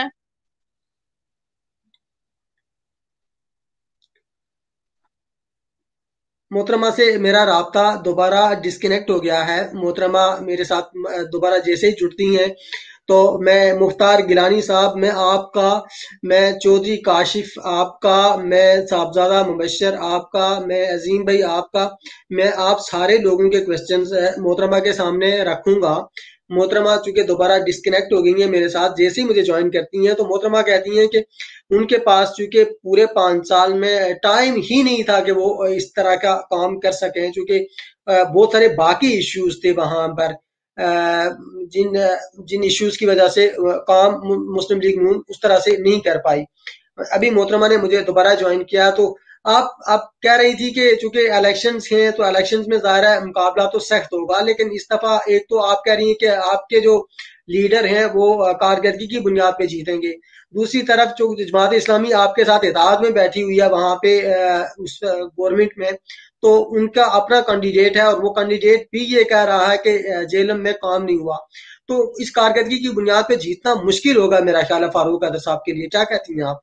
محترمہ سے میرا رابطہ دوبارہ ڈسکنیکٹ ہو گیا ہے. محترمہ میرے ساتھ دوبارہ جیسے ہی جڑتی ہیں تو میں مختار گیلانی صاحب، میں آپ کا، میں چودھری کاشف آپ کا، میں صاحبزادہ مبشر آپ کا، میں عظیم بھائی آپ کا، میں آپ سارے لوگوں کے کوسچنز محترمہ کے سامنے رکھوں گا. محترمہ چونکہ دوبارہ ڈسکنیکٹ ہو گئی ہیں میرے ساتھ، جیسے ہی مجھے جوائن کرتی ہیں تو محترمہ کہتی ہیں کہ ان کے پاس چونکہ پورے پانچ سال میں ٹائم ہی نہیں تھا کہ وہ اس طرح کا کام کر سکیں، چونکہ بہت سارے باقی ایشوز تھے وہاں پر جن جن ایشوز کی وجہ سے کام مسلم لیگ نون اس طرح سے نہیں کر پائی. ابھی محترمہ نے مجھے دوبارہ جوائن کیا تو آپ آپ کہہ رہی تھی کہ چونکہ الیکشنز ہیں تو الیکشنز میں ظاہر ہے مقابلہ تو سخت ہوگا، لیکن اس دفعہ ایک تو آپ کہہ رہی ہیں کہ آپ کے جو لیڈر ہیں وہ کارکردگی کی بنیاد پہ جیتیں گے، دوسری طرف جو جماعت اسلامی آپ کے ساتھ اتحاد میں بیٹھی ہوئی ہے وہاں پہ اس گورنمنٹ میں، تو ان کا اپنا کینڈیڈیٹ ہے اور وہ کینڈیڈیٹ بھی یہ کہہ رہا ہے کہ جیلم میں کام نہیں ہوا، تو اس کارکردگی کی بنیاد پہ جیتنا مشکل ہوگا میرا خیال ہے فاروق قادر صاحب کے لیے. کیا کہتی ہیں آپ؟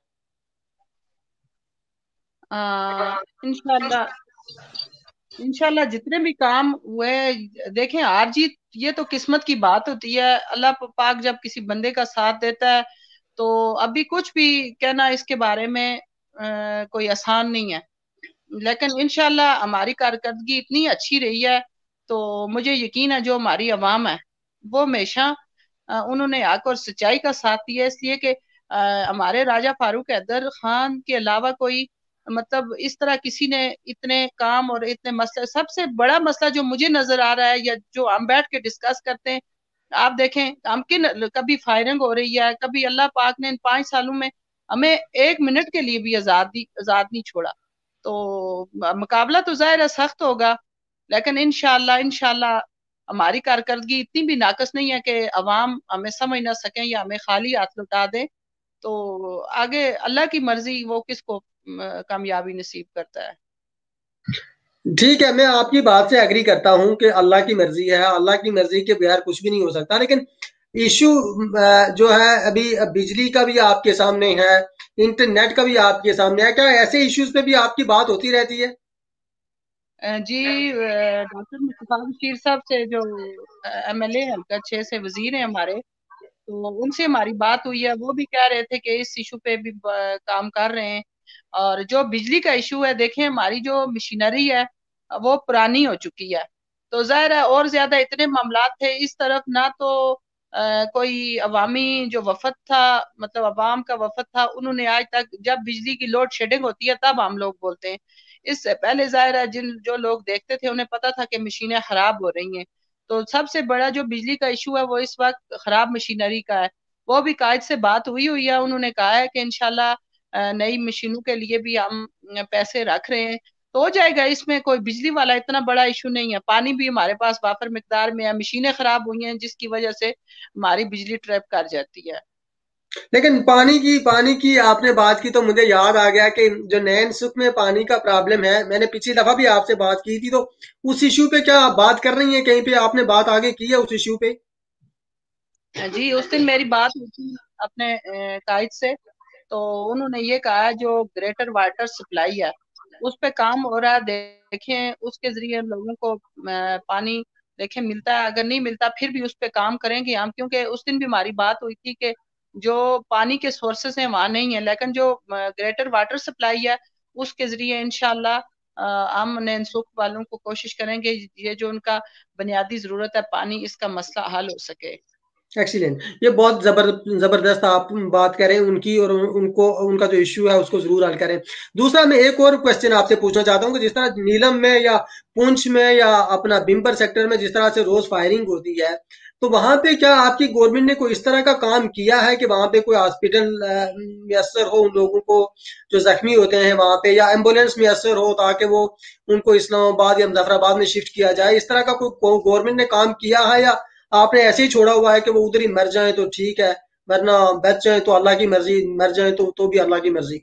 انشاءاللہ انشاءاللہ جتنے بھی کام ہوئے، دیکھیں ہار جیت یہ تو قسمت کی بات ہوتی ہے. اللہ پاک جب کسی بندے کا ساتھ دیتا ہے تو ابھی کچھ بھی کہنا اس کے بارے میں کوئی آسان نہیں ہے، لیکن انشاءاللہ ہماری کارکردگی اتنی اچھی رہی ہے تو مجھے یقین ہے جو ہماری عوام ہے وہ ہمیشہ انہوں نے حق اور سچائی کا ساتھ دیا، اس لیے کہ ہمارے راجہ فاروق حیدر خان کے علاوہ کوئی مطلب اس طرح کسی نے اتنے کام اور اتنے مسئلے، سب سے بڑا مسئلہ جو مجھے نظر آ رہا ہے یا جو ہم بیٹھ کے ڈسکس کرتے ہیں، آپ دیکھیں ہم کن کبھی فائرنگ ہو رہی ہے، کبھی اللہ پاک نے ان پانچ سالوں میں ہمیں ایک منٹ کے لیے بھی آزاد آزاد نہیں چھوڑا. تو مقابلہ تو ظاہر ہے سخت ہوگا، لیکن انشاءاللہ انشاءاللہ ہماری کارکردگی اتنی بھی ناقص نہیں ہے کہ عوام ہمیں سمجھ نہ سکیں یا ہمیں خالی ہاتھ لوٹا دیں. تو آگے اللہ کی مرضی، وہ کس کو کامیابی نصیب کرتا ہے. ٹھیک ہے، میں آپ کی بات سے ایگری کرتا ہوں کہ اللہ کی مرضی ہے، اللہ کی مرضی کے بغیر کچھ بھی نہیں ہو سکتا، لیکن ایشو جو ہے ابھی بجلی کا بھی آپ کے سامنے ہے، انٹرنیٹ کا بھی آپ کے سامنے ہے، کیا ایسے ایشوز پہ بھی آپ کی بات ہوتی رہتی ہے؟ جی ڈاکٹر مصطفیٰ بشیر صاحب سے جو ایم ایل اے حلقہ چھ سے وزیر ہیں ہمارے، تو ان سے ہماری بات ہوئی ہے، وہ بھی کہہ رہے تھے کہ اس ایشو پہ بھی کام کر رہے ہیں. اور جو بجلی کا ایشو ہے، دیکھیں ہماری جو مشینری ہے وہ پرانی ہو چکی ہے، تو ظاہر ہے اور زیادہ اتنے معاملات تھے اس طرف، نہ تو आ, कोई अवामी जो वफद था, मतलब अवाम का वफद था, उन्होंने आज तक, जब बिजली की लोड शेडिंग होती है तब हम लोग बोलते हैं। इससे पहले जाहिर है जिन जो लोग देखते थे उन्हें पता था कि मशीनें खराब हो रही हैं। तो सबसे बड़ा जो बिजली का इशू है वो इस वक्त खराब मशीनरी का है। वो भी कायद से बात हुई हुई है, उन्होंने कहा है कि इंशाल्लाह नई मशीनों के लिए भी हम पैसे रख रहे हैं, तो हो जाएगा। इसमें कोई बिजली वाला इतना बड़ा इशू नहीं है। पानी भी हमारे पास वाफर मिकदार में है, मशीनें खराब हुई हैं जिसकी वजह से हमारी बिजली ट्रैप कर जाती है। लेकिन पानी की पानी की आपने बात की तो मुझे याद आ गया कि जो नैन सुख में पानी का प्रॉब्लम है, मैंने पिछली दफा भी आपसे बात की थी, तो उस इशू पे क्या आप बात कर रही हैं? कहीं पे आपने बात आगे की है उस इशू पे? जी, उस दिन मेरी बात हुई थी अपने कायद से, तो उन्होंने ये कहा जो ग्रेटर वाटर सप्लाई है उस पे काम हो रहा है। देखें उसके जरिए लोगों को पानी देखें मिलता है, अगर नहीं मिलता फिर भी उस पे काम करेंगे हम, क्योंकि उस दिन भी हमारी बात हुई थी कि जो पानी के सोर्सेस हैं वहां नहीं है, लेकिन जो ग्रेटर वाटर सप्लाई है उसके जरिए इंशाल्लाह हम नैनसुख वालों को कोशिश करेंगे ये जो उनका बुनियादी जरूरत है पानी, इसका मसला हल हो सके। एक्सीलेंट, ये बहुत जबर जबरदस्त आप बात करें उनकी, और उनको उनका जो इश्यू है उसको जरूर हल करें। दूसरा मैं एक और क्वेश्चन आपसे पूछना चाहता हूँ कि जिस तरह नीलम में या पुंछ में या अपना बिम्बर सेक्टर में जिस तरह से रोज फायरिंग होती है, तो वहां पे क्या आपकी गवर्नमेंट ने कोई इस तरह का काम किया है कि वहां पे कोई हॉस्पिटल मैसर हो उन लोगों को जो जख्मी होते हैं वहां पे, या एम्बुलेंस मैसर हो ताकि वो उनको इस्लामाबाद या मुजफ्फराबाद में शिफ्ट किया जाए? इस तरह का कोई गवर्नमेंट ने काम किया है, या आपने ऐसे ही छोड़ा हुआ है कि वो उधर ही मर जाए तो ठीक है, वरना बच जाए तो अल्लाह की मर्जी, मर जाए तो तो भी अल्लाह की मर्जी?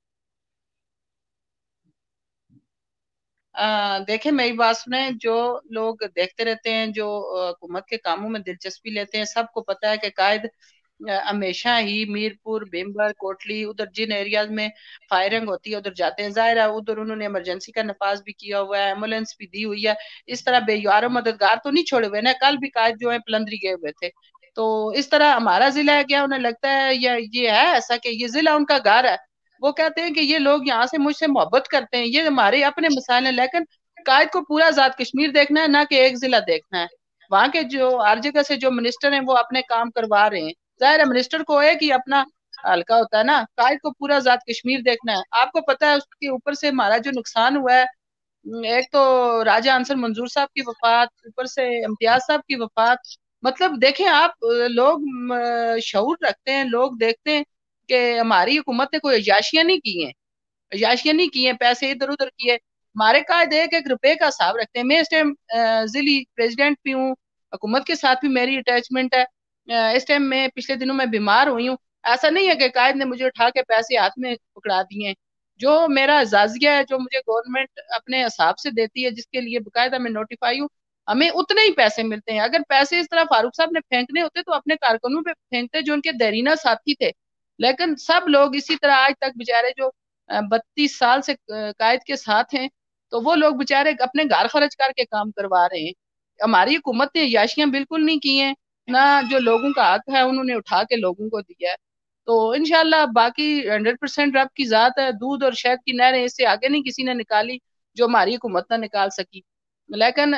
आ, देखें मेरी बात सुने, जो लोग देखते रहते हैं, जो हुकूमत के कामों में दिलचस्पी लेते हैं, सबको पता है कि कायद हमेशा ही मीरपुर, बेम्बर, कोटली, उधर जिन एरियाज में फायरिंग होती है उधर जाते हैं। जाहिर है उधर उन्होंने इमरजेंसी का नफाज भी किया हुआ है, एम्बुलेंस भी दी हुई है। इस तरह बेयार मददगार तो नहीं छोड़े हुए ना, कल भी कायद जो है पलंदरी गए हुए थे। तो इस तरह हमारा जिला है क्या, उन्हें लगता है या ये है ऐसा कि ये जिला उनका घर है? वो कहते हैं कि ये लोग यहाँ से मुझसे मोहब्बत करते हैं, ये हमारे अपने मसाइल हैं, लेकिन कायद को पूरा आजाद कश्मीर देखना है, ना कि एक जिला देखना है। वहां के जो हर जगह से जो मिनिस्टर हैं वो अपने काम करवा रहे हैं। जाहिर है मिनिस्टर को है कि अपना हल्का होता है ना, कायद को पूरा आजाद कश्मीर देखना है। आपको पता है उसके ऊपर से हमारा जो नुकसान हुआ है, एक तो राजा अंसर मंजूर साहब की वफात, ऊपर से इम्तियाज साहब की वफात। मतलब देखें आप, लोग शऊर रखते हैं, लोग देखते हैं कि हमारी हुकूमत ने कोई अयाशियां नहीं की हैं, अयाशियां नहीं की हैं, पैसे इधर उधर किए। हमारे कायदे एक एक रुपए का हिसाब रखते हैं। मैं इस टाइम जिली प्रेसिडेंट भी हूँ, हुकूमत के साथ भी मेरी अटैचमेंट है। अ, इस टाइम में पिछले दिनों में बीमार हुई हूँ। ऐसा नहीं है कि कायद ने मुझे उठा के पैसे हाथ में पकड़ा दिए हैं। जो मेरा जाजिया है, जो मुझे गवर्नमेंट अपने हिसाब से देती है, जिसके लिए बाकायदा मैं नोटिफाई हूँ, हमें उतने ही पैसे मिलते हैं। अगर पैसे इस तरह फारूक साहब ने फेंकने होते तो अपने कारकुनों पे फेंकते जो उनके देरीना साथी थे। लेकिन सब लोग इसी तरह आज तक बेचारे जो बत्तीस साल से कायद के साथ हैं, तो वो लोग बेचारे अपने घर खर्च करके काम करवा रहे हैं। हमारी हुकूमत ने याशियां बिल्कुल नहीं की हैं, ना जो लोगों का हक है उन्होंने उठा के लोगों को दिया है। तो इंशाल्लाह बाकी हंड्रेड परसेंट रब की जात है, दूध और शहद की नहरें इससे आगे नहीं किसी ने निकाली जो हमारी हुकूमत ने निकाल सकी। लेकिन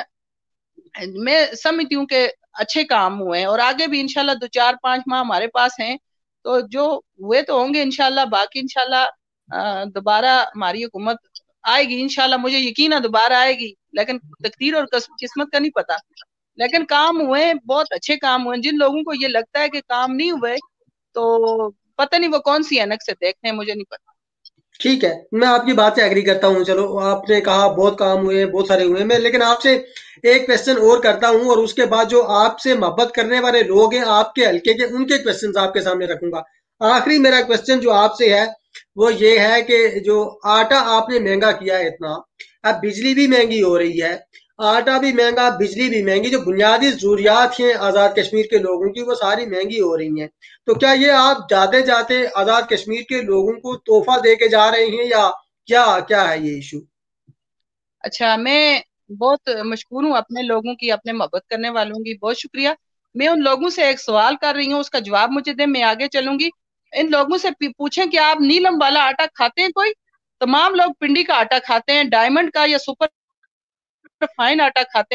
मैं समझती हूँ कि अच्छे काम हुए हैं और आगे भी इंशाल्लाह दो चार पांच माह हमारे पास हैं, तो जो हुए तो होंगे इंशाल्लाह। बाकी इंशाल्लाह दोबारा हमारी हुकूमत आएगी इंशाल्लाह, मुझे यकीन है दोबारा आएगी, लेकिन तकदीर और किस्मत का नहीं पता। लेकिन काम हुए, बहुत अच्छे काम हुए। जिन लोगों को ये लगता है कि काम नहीं हुए, तो पता नहीं वो कौन सी ऐनक से देखते हैं, मुझे नहीं पता। ठीक है, मैं आपकी बात से एग्री करता हूँ। चलो, आपने कहा बहुत काम हुए, बहुत सारे हुए। मैं लेकिन आपसे एक क्वेश्चन और करता हूँ, और उसके बाद जो आपसे मोहब्बत करने वाले लोग हैं आपके हल्के के, उनके क्वेश्चन आपके सामने रखूंगा। आखिरी मेरा क्वेश्चन जो आपसे है वो ये है कि जो आटा आपने महंगा किया है इतना, अब बिजली भी महंगी हो रही है, आटा भी महंगा, बिजली भी महंगी, जो बुनियादी जरूरियात हैं आजाद कश्मीर के लोगों की वो सारी महंगी हो रही हैं। तो क्या ये आप जाते जाते आजाद कश्मीर के लोगों को तोहफा दे के जा रहे हैं, या क्या क्या है ये इशू? अच्छा, मैं बहुत मशहूर हूँ अपने लोगों की, अपने मोहब्बत करने वालों की, बहुत शुक्रिया। मैं उन लोगों से एक सवाल कर रही हूँ, उसका जवाब मुझे दे, मैं आगे चलूंगी। इन लोगों से पूछें कि आप नीलम वाला आटा खाते हैं कोई? तमाम लोग पिंडी का आटा खाते हैं, डायमंड का या सुपर फाइन आटा खाते हैं।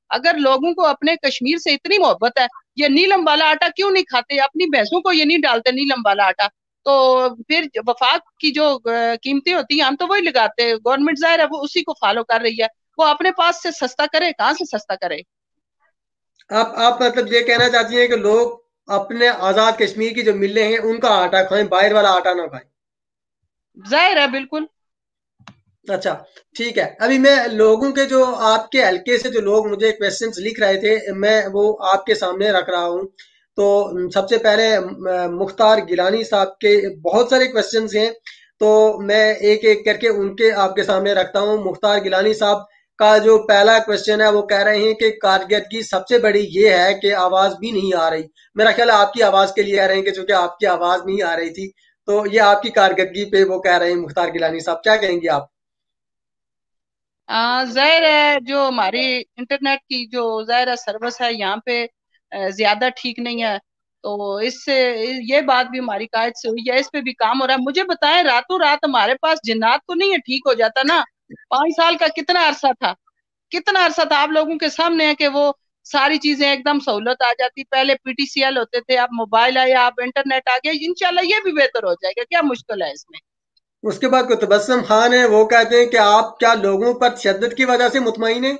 اگر لوگوں کو اپنے کشمیر سے اتنی محبت ہے، یہ نیلم والا آٹا کیوں نہیں کھاتے؟ اپنی بھینسوں کو یہ نہیں ڈالتے نیلم والا آٹا، تو پھر وفاق کی جو قیمتیں ہوتی ہیں ہم تو وہی لگاتے ہیں. گورنمنٹ ظاہر ہے وہ اسی کو فالو کر رہی ہے، وہ اپنے پاس سے سستا کرے، کہاں سے سستا کرے؟ آپ آپ مطلب یہ کہنا چاہتی ہیں کہ لوگ اپنے آزاد کشمیر کی جو ملیں ہیں ان کا آٹا کھائیں، باہر والا آٹا نہ کھائیں؟ ظاہر ہے بالکل. اچھا ٹھیک ہے. ابھی میں لوگوں کے جو آپ کے حلقے سے جو لوگ مجھے کویسچنز لکھ رہے تھے میں وہ آپ کے سامنے رکھ رہا ہوں. تو سب سے پہلے مختار گیلانی صاحب کے بہت سارے کویسچنز ہیں، تو میں ایک ایک کر کے ان کے آپ کے سامنے رکھتا ہوں. مختار گیلانی صاحب کا جو پہلا کویسچن ہے وہ کہہ رہے ہیں کہ کارکردگی سب سے بڑی یہ ہے کہ آواز بھی نہیں آ رہی. میرا خیال ہے آپ کی آواز کے لیے کہہ رہے ہیں کہ چونکہ آپ کی آواز نہیں آ رہی تھی تو یہ آپ کی کارکردگی پہ وہ کہہ رہے ہیں. مختار گیلانی صاحب کیا کہیں گے آپ؟ ظاہر ہے جو ہماری انٹرنیٹ کی جو ظاہر ہے سروس ہے یہاں پہ زیادہ ٹھیک نہیں ہے، تو اس سے یہ بات بھی ہماری قائد سے ہوئی ہے، اس پہ بھی کام ہو رہا ہے. مجھے بتائیں راتوں رات ہمارے پاس جنات تو نہیں ہے، ٹھیک ہو جاتا نا. پانچ سال کا کتنا عرصہ تھا، کتنا عرصہ تھا آپ لوگوں کے سامنے ہے کہ وہ ساری چیزیں ایک دم سہولت آ جاتی. پہلے پی ٹی سی ایل ہوتے تھے، اب موبائل آیا، اب انٹرنیٹ آ گیا. انشاءاللہ یہ بھی بہتر ہو جائے گا، کیا مشکل ہے اس میں؟ اس کے بعد کوئی تبسم خان ہے، وہ کہتے ہیں کہ آپ کیا لوگوں پر تشدد کی وجہ سے مطمئن ہیں؟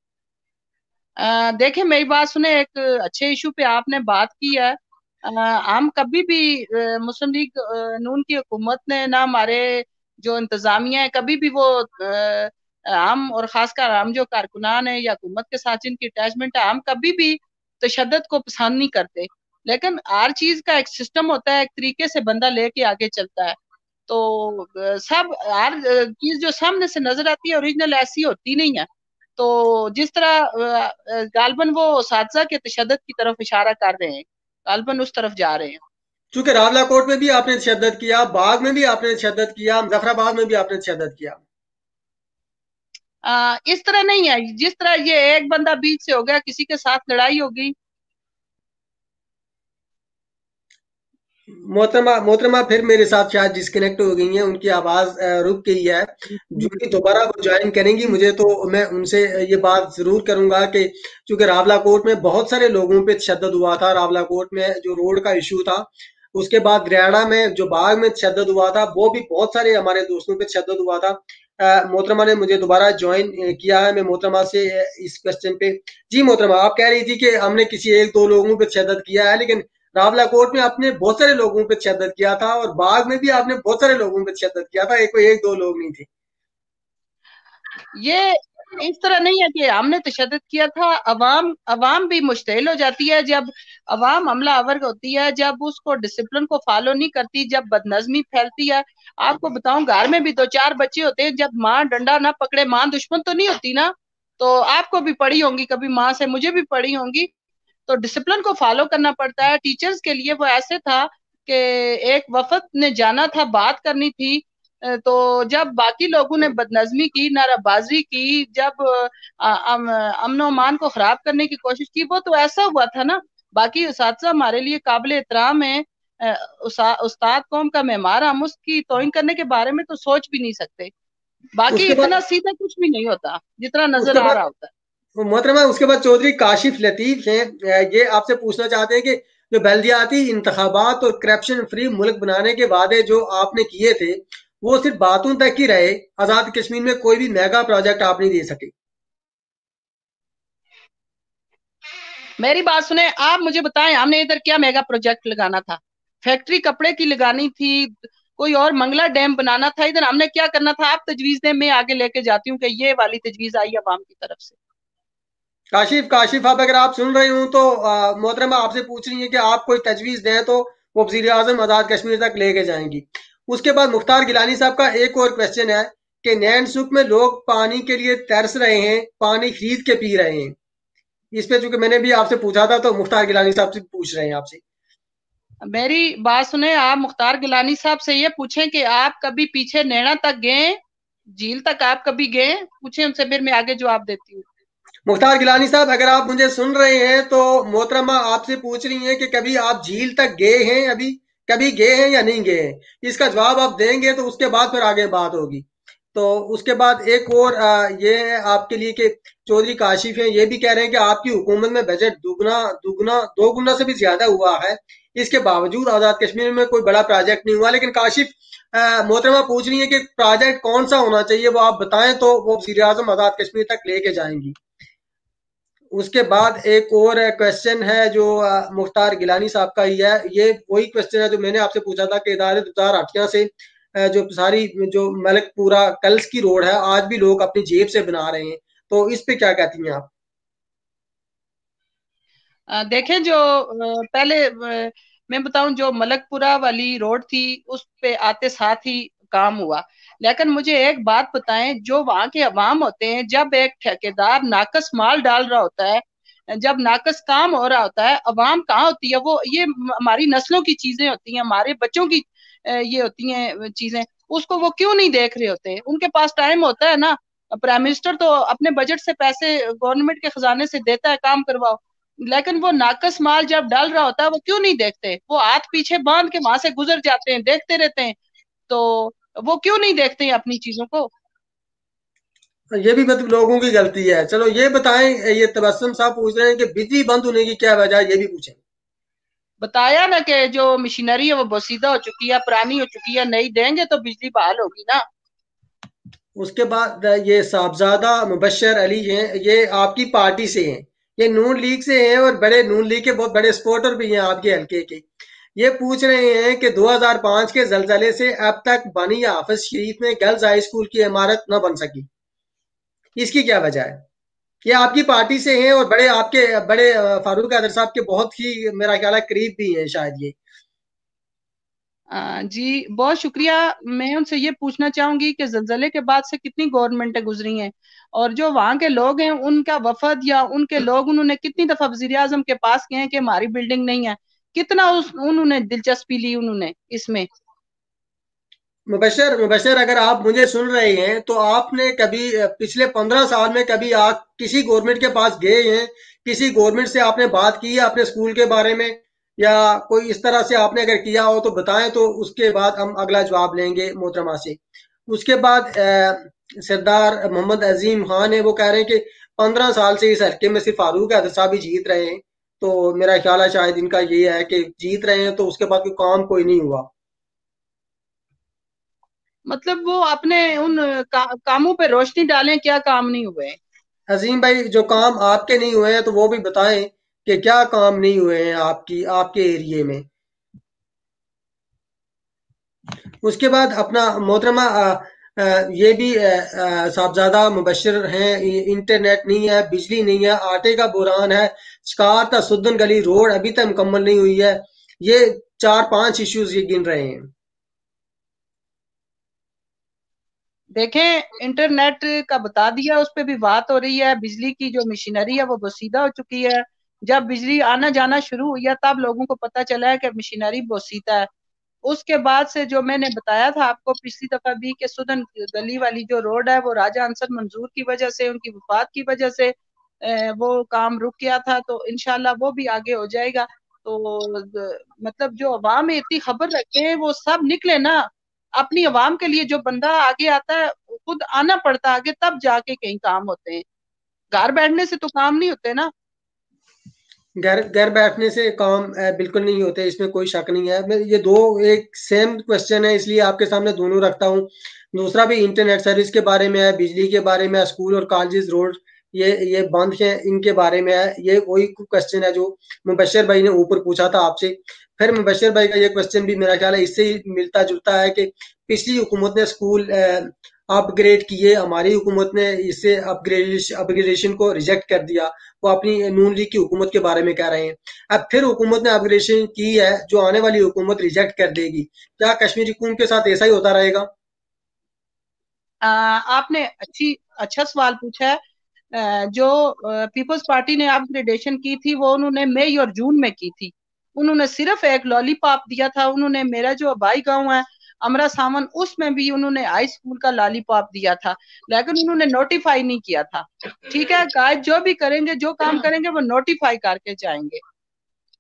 دیکھیں میری بات سنیں، ایک اچھے ایشو پہ آپ نے بات کی ہے. ہم کبھی بھی مسلم لیگ نون کی حکومت نے نہ ہمارے جو انتظامیہ ہے کبھی بھی وہ ہم اور خاص کر ہم جو کارکنان ہیں یا حکومت کے ساتھ جن کی اٹیچمنٹ ہے ہم کبھی بھی تشدد کو پسند نہیں کرتے. لیکن ہر چیز کا ایک سسٹم ہوتا ہے، ایک طریقے سے بندہ لے کے آگے چلتا ہے. تو سب ہر چیز جو سامنے سے نظر آتی ہے اوریجنل ایسی ہوتی نہیں ہے. تو جس طرح غالباً وہ اساتذہ کے تشدد کی طرف اشارہ کر رہے ہیں، غالباً اس طرف جا رہے ہیں. چونکہ راولہ کوٹ میں بھی آپ نے تشدد کیا، باغ میں بھی آپ نے تشدد کیا، مظفر آباد میں بھی آپ نے تشدد کیا. آ, اس طرح نہیں ہے جس طرح یہ ایک بندہ بیچ سے ہو گیا، کسی کے ساتھ لڑائی ہوگی. محترمہ محترمہ پھر میرے ساتھ شاید ڈسکنیکٹ ہو گئی ہیں، ان کی آواز رک گئی ہے. جو کہ دوبارہ وہ جوائن کریں گی مجھے تو میں ان سے یہ بات ضرور کروں گا کہ چونکہ راولہ کوٹ میں بہت سارے لوگوں پہ تشدد ہوا تھا. راولہ کوٹ میں جو روڈ کا ایشو تھا، اس کے بعد گریاڑا میں جو باغ میں تشدد ہوا تھا وہ بھی بہت سارے ہمارے دوستوں پہ تشدد ہوا تھا. محترمہ نے مجھے دوبارہ جوائن کیا ہے. میں محترمہ سے اس کوسچن پہ، جی محترمہ آپ کہہ رہی تھی کہ ہم نے کسی ایک دو لوگوں پہ تشدد کیا ہے، لیکن راولہ کوٹ میں آپ نے بہت سارے لوگوں پہ تشدد کیا تھا اور باغ میں بھی آپ نے بہت سارے لوگوں پہ تشدد کیا تھا، ایک کوئی ایک دو لوگ نہیں تھے. یہ اس طرح نہیں ہے کہ ہم نے تشدد کیا تھا. عوام عوام بھی مشتعل ہو جاتی ہے جب عوام حملہ آور ہوتی ہے، جب اس کو ڈسپلن کو فالو نہیں کرتی، جب بدنظمی پھیلتی ہے. آپ کو بتاؤں گھر میں بھی دو چار بچے ہوتے ہیں، جب ماں ڈنڈا نہ پکڑے، ماں دشمن تو نہیں ہوتی نا. تو آپ کو بھی پڑھی ہوں گی کبھی ماں سے، مجھے بھی پڑھی ہوں گی. تو ڈسپلن کو فالو کرنا پڑتا ہے. ٹیچرز کے لیے وہ ایسے تھا کہ ایک وفد نے جانا تھا، بات کرنی تھی، تو جب باقی لوگوں نے بدنظمی کی، نعرہ بازی کی، جب امن و امان کو خراب کرنے کی کوشش کی، وہ تو ایسا ہوا تھا نا. باقی اساتذہ ہمارے لیے قابل احترام ہیں، استاد قوم کا معمار، ہم اس کی توہین کرنے کے بارے میں تو سوچ بھی نہیں سکتے. اس باقی کے بعد اتنا سیدھا کچھ بھی نہیں ہوتا جتنا اس نظر کے آ بعد رہا ہوتا ہے. محترمہ اس کے بعد چودھری کاشف لطیف ہیں، یہ آپ سے پوچھنا چاہتے ہیں کہ جو بلدیاتی انتخابات اور کرپشن فری ملک بنانے کے وعدے جو آپ نے کیے تھے وہ صرف باتوں تک ہی رہے، آزاد کشمیر میں کوئی بھی میگا پروجیکٹ آپ نہیں دے سکے. میری بات سنیں، آپ مجھے بتائیں ہم نے ادھر کیا میگا پروجیکٹ لگانا تھا؟ فیکٹری کپڑے کی لگانی تھی، کوئی اور منگلا ڈیم بنانا تھا، ادھر ہم نے کیا کرنا تھا؟ آپ تجویز دیں، میں آگے لے کے جاتی ہوں کہ یہ والی تجویز آئی عوام کی طرف سے. کاشف کاشف آپ اگر آپ سن رہے ہوں تو محترمہ آپ سے پوچھ رہی ہیں کہ آپ کوئی تجویز دیں تو وہ وزیر اعظم آزاد کشمیر تک لے کے جائیں گی. اس کے بعد مختار گیلانی صاحب کا ایک اور کوشچن ہے کہ نین سکھ میں لوگ پانی کے لیے ترس رہے ہیں، پانی خرید کے پی رہے ہیں. اس پہ چونکہ میں نے بھی آپ سے پوچھا تھا تو مختار گیلانی صاحب سے پوچھ رہے ہیں آپ سے. میری بات سنیں، آپ مختار گیلانی صاحب سے یہ پوچھیں کہ آپ کبھی پیچھے نینا تک گئے، جھیل تک آپ کبھی گئے؟ پوچھیں ان سے، پھر میں آگے جواب دیتی ہوں. مختار گیلانی صاحب اگر آپ مجھے سن رہے ہیں تو محترمہ آپ سے پوچھ رہی ہیں کہ کبھی آپ جھیل تک گئے ہیں، ابھی کبھی گئے ہیں یا نہیں گئے ہیں. اس کا جواب آپ دیں گے تو اس کے بعد پھر آگے بات ہوگی. تو اس کے بعد ایک اور یہ ہے آپ کے لیے کہ چودھری کاشف ہیں، یہ بھی کہہ رہے ہیں کہ آپ کی حکومت میں بجٹ دگنا دگنا دو گنا سے بھی زیادہ ہوا ہے، اس کے باوجود آزاد کشمیر میں کوئی بڑا پروجیکٹ نہیں ہوا۔ لیکن کاشف محترمہ پوچھ رہی ہیں کہ پروجیکٹ کون سا ہونا چاہیے، وہ آپ بتائیں تو وہ وزیر اعظم آزاد کشمیر تک لے کے جائیں گی۔ اس کے بعد ایک اور کوشچن ہے جو مختار گیلانی صاحب کا ہی ہے، یہ وہی کوشچن ہے جو میں نے آپ سے پوچھا تھا کہ ادارے دفتر ہٹیاں سے جو ساری جو ملک پورا کلس کی روڈ ہے آج بھی لوگ اپنی جیب سے بنا رہے ہیں، تو اس پہ کیا کہتی ہیں آپ؟ دیکھیں جو پہلے میں بتاؤں جو ملک پورا والی روڈ تھی اس پہ آتے ساتھ ہی کام ہوا، لیکن مجھے ایک بات بتائیں، جو وہاں کے عوام ہوتے ہیں جب ایک ٹھیکیدار ناقص مال ڈال رہا ہوتا ہے، جب ناقص کام ہو رہا ہوتا ہے، عوام کہاں ہوتی ہے؟ وہ یہ ہماری نسلوں کی چیزیں ہوتی ہیں، ہمارے بچوں کی یہ ہوتی ہیں چیزیں، اس کو وہ کیوں نہیں دیکھ رہے ہوتے؟ ان کے پاس ٹائم ہوتا ہے نا، پرائم منسٹر تو اپنے بجٹ سے پیسے گورنمنٹ کے خزانے سے دیتا ہے کام کرواؤ، لیکن وہ ناقص مال جب ڈال رہا ہوتا ہے وہ کیوں نہیں دیکھتے؟ وہ ہاتھ پیچھے باندھ کے وہاں سے گزر جاتے ہیں، دیکھتے رہتے ہیں، تو وہ کیوں نہیں دیکھتے ہیں اپنی چیزوں کو؟ یہ بھی مطلب لوگوں کی غلطی ہے۔ چلو یہ بتائیں، یہ تبسم صاحب پوچھ رہے ہیں کہ بجلی بند ہونے کی کیا وجہ ہے، یہ بھی پوچھیں۔ بتایا نا کہ جو مشینری ہے وہ بوسیدہ ہو چکی ہے، پرانی ہو چکی ہے، نئی دیں گے تو بجلی بحال ہوگی نا۔ اس کے بعد یہ صاحبزادہ مبشر علی ہیں، یہ آپ کی پارٹی سے ہیں، یہ نون لیگ سے ہیں اور بڑے نون لیگ کے بہت بڑے سپورٹر بھی ہیں آپ کے حلقے کے۔ یہ پوچھ رہے ہیں کہ دو ہزار پانچ کے زلزلے سے اب تک بانی حافظ شریف میں گرلز ہائی اسکول کی عمارت نہ بن سکی، اس کی کیا وجہ ہے؟ یہ آپ کی پارٹی سے ہیں اور بڑے آپ کے بڑے فاروق حیدر صاحب کے بہت ہی میرا خیال ہے قریب بھی ہیں شاید یہ۔ جی بہت شکریہ۔ میں ان سے یہ پوچھنا چاہوں گی کہ زلزلے کے بعد سے کتنی گورنمنٹیں گزری ہیں، اور جو وہاں کے لوگ ہیں ان کا وفد یا ان کے لوگ انہوں نے کتنی دفعہ وزیر اعظم کے پاس گئے ہیں کہ ہماری بلڈنگ نہیں ہے، کتنا اس انہوں نے دلچسپی لی انہوں نے اس میں؟ مبشر مبشر اگر آپ مجھے سن رہے ہیں تو آپ نے کبھی پچھلے پندرہ سال میں کبھی آپ کسی گورنمنٹ کے پاس گئے ہیں، کسی گورنمنٹ سے آپ نے بات کی ہے اپنے اسکول کے بارے میں، یا کوئی اس طرح سے آپ نے اگر کیا ہو تو بتائیں، تو اس کے بعد ہم اگلا جواب لیں گے محترمہ سے۔ اس کے بعد سردار محمد عظیم خان ہے، وہ کہہ رہے ہیں کہ پندرہ سال سے اس حلقے میں صرف فاروق حیدر صاحب ہی جیت رہے ہیں، تو میرا خیال ہے شاید ان کا یہ ہے کہ جیت رہے ہیں تو اس کے بعد کوئی کام کوئی نہیں ہوا۔ مطلب وہ اپنے ان کاموں پہ روشنی ڈالیں، کیا کام نہیں ہوئے؟ عظیم بھائی جو کام آپ کے نہیں ہوئے ہیں تو وہ بھی بتائیں کہ کیا کام نہیں ہوئے ہیں آپ کی آپ کے ایریے میں۔ اس کے بعد اپنا محترمہ یہ بھی صاحبزادہ مبشر ہیں، انٹرنیٹ نہیں ہے، بجلی نہیں ہے، آٹے کا بحران ہے، شکار تا سدن گلی روڈ ابھی تک مکمل نہیں ہوئی ہے، یہ چار پانچ ایشوز یہ گن رہے ہیں۔ دیکھیں انٹرنیٹ کا بتا دیا، اس پہ بھی بات ہو رہی ہے، بجلی کی جو مشینری ہے وہ بوسیدہ ہو چکی ہے، جب بجلی آنا جانا شروع ہوئی ہے تب لوگوں کو پتا چلا ہے کہ مشینری بوسیدہ ہے۔ اس کے بعد سے جو میں نے بتایا تھا آپ کو پچھلی دفعہ بھی کہ سدن گلی والی جو روڈ ہے وہ راجہ انصر منظور کی وجہ سے، ان کی وفات کی وجہ سے وہ کام رک گیا تھا، تو انشاءاللہ وہ بھی آگے ہو جائے گا۔ تو مطلب جو عوام میں اتنی خبر رکھتے ہیں وہ سب نکلے نا، اپنی عوام کے لیے جو بندہ آگے آتا ہے خود آنا پڑتا ہے آگے، تب جا کے کہیں کام ہوتے ہیں، گھر بیٹھنے سے تو کام نہیں ہوتے نا۔ گھر گھر بیٹھنے سے کام بالکل نہیں ہوتے، اس میں کوئی شک نہیں ہے۔ یہ دو ایک سیم کوشچن ہے اس لیے آپ کے سامنے دونوں رکھتا ہوں۔ دوسرا بھی انٹرنیٹ سروس کے بارے میں ہے، بجلی کے بارے میں ہے، اسکول اور کالجز روڈ یہ یہ بند ہیں ان کے بارے میں ہے۔ یہ وہی کوشچن ہے جو مبشر بھائی نے اوپر پوچھا تھا آپ سے۔ پھر مبشر بھائی کا یہ کوشچن بھی میرا خیال ہے اس سے ہی ملتا جلتا ہے کہ پچھلی حکومت نے اسکول اپ گریڈ کیے، ہماری حکومت نے اس سے اپ گریڈیشن کو ریجیکٹ کر دیا، وہ اپنی نون لیگ کی حکومت کے بارے میں کہہ رہے ہیں۔ اب پھر حکومت نے اپ گریڈیشن کی ہے جو آنے والی حکومت ریجیکٹ کر دے گی، کیا کشمیری حکومت کے ساتھ ایسا ہی ہوتا رہے گا؟ آپ نے اچھی اچھا سوال پوچھا ہے۔ جو پیپلز پارٹی نے اپ گریڈیشن کی تھی وہ انہوں نے مئی اور جون میں کی تھی، انہوں نے صرف ایک لالی پاپ دیا تھا۔ انہوں نے میرا جو آبائی گاؤں ہے امرا ساون، اس میں بھی انہوں نے ہائی اسکول کا لالی پاپ دیا تھا، لیکن انہوں نے نوٹیفائی نہیں کیا تھا۔ ٹھیک ہے، قائد جو بھی کریں گے، جو کام کریں گے وہ نوٹیفائی کر کے جائیں گے۔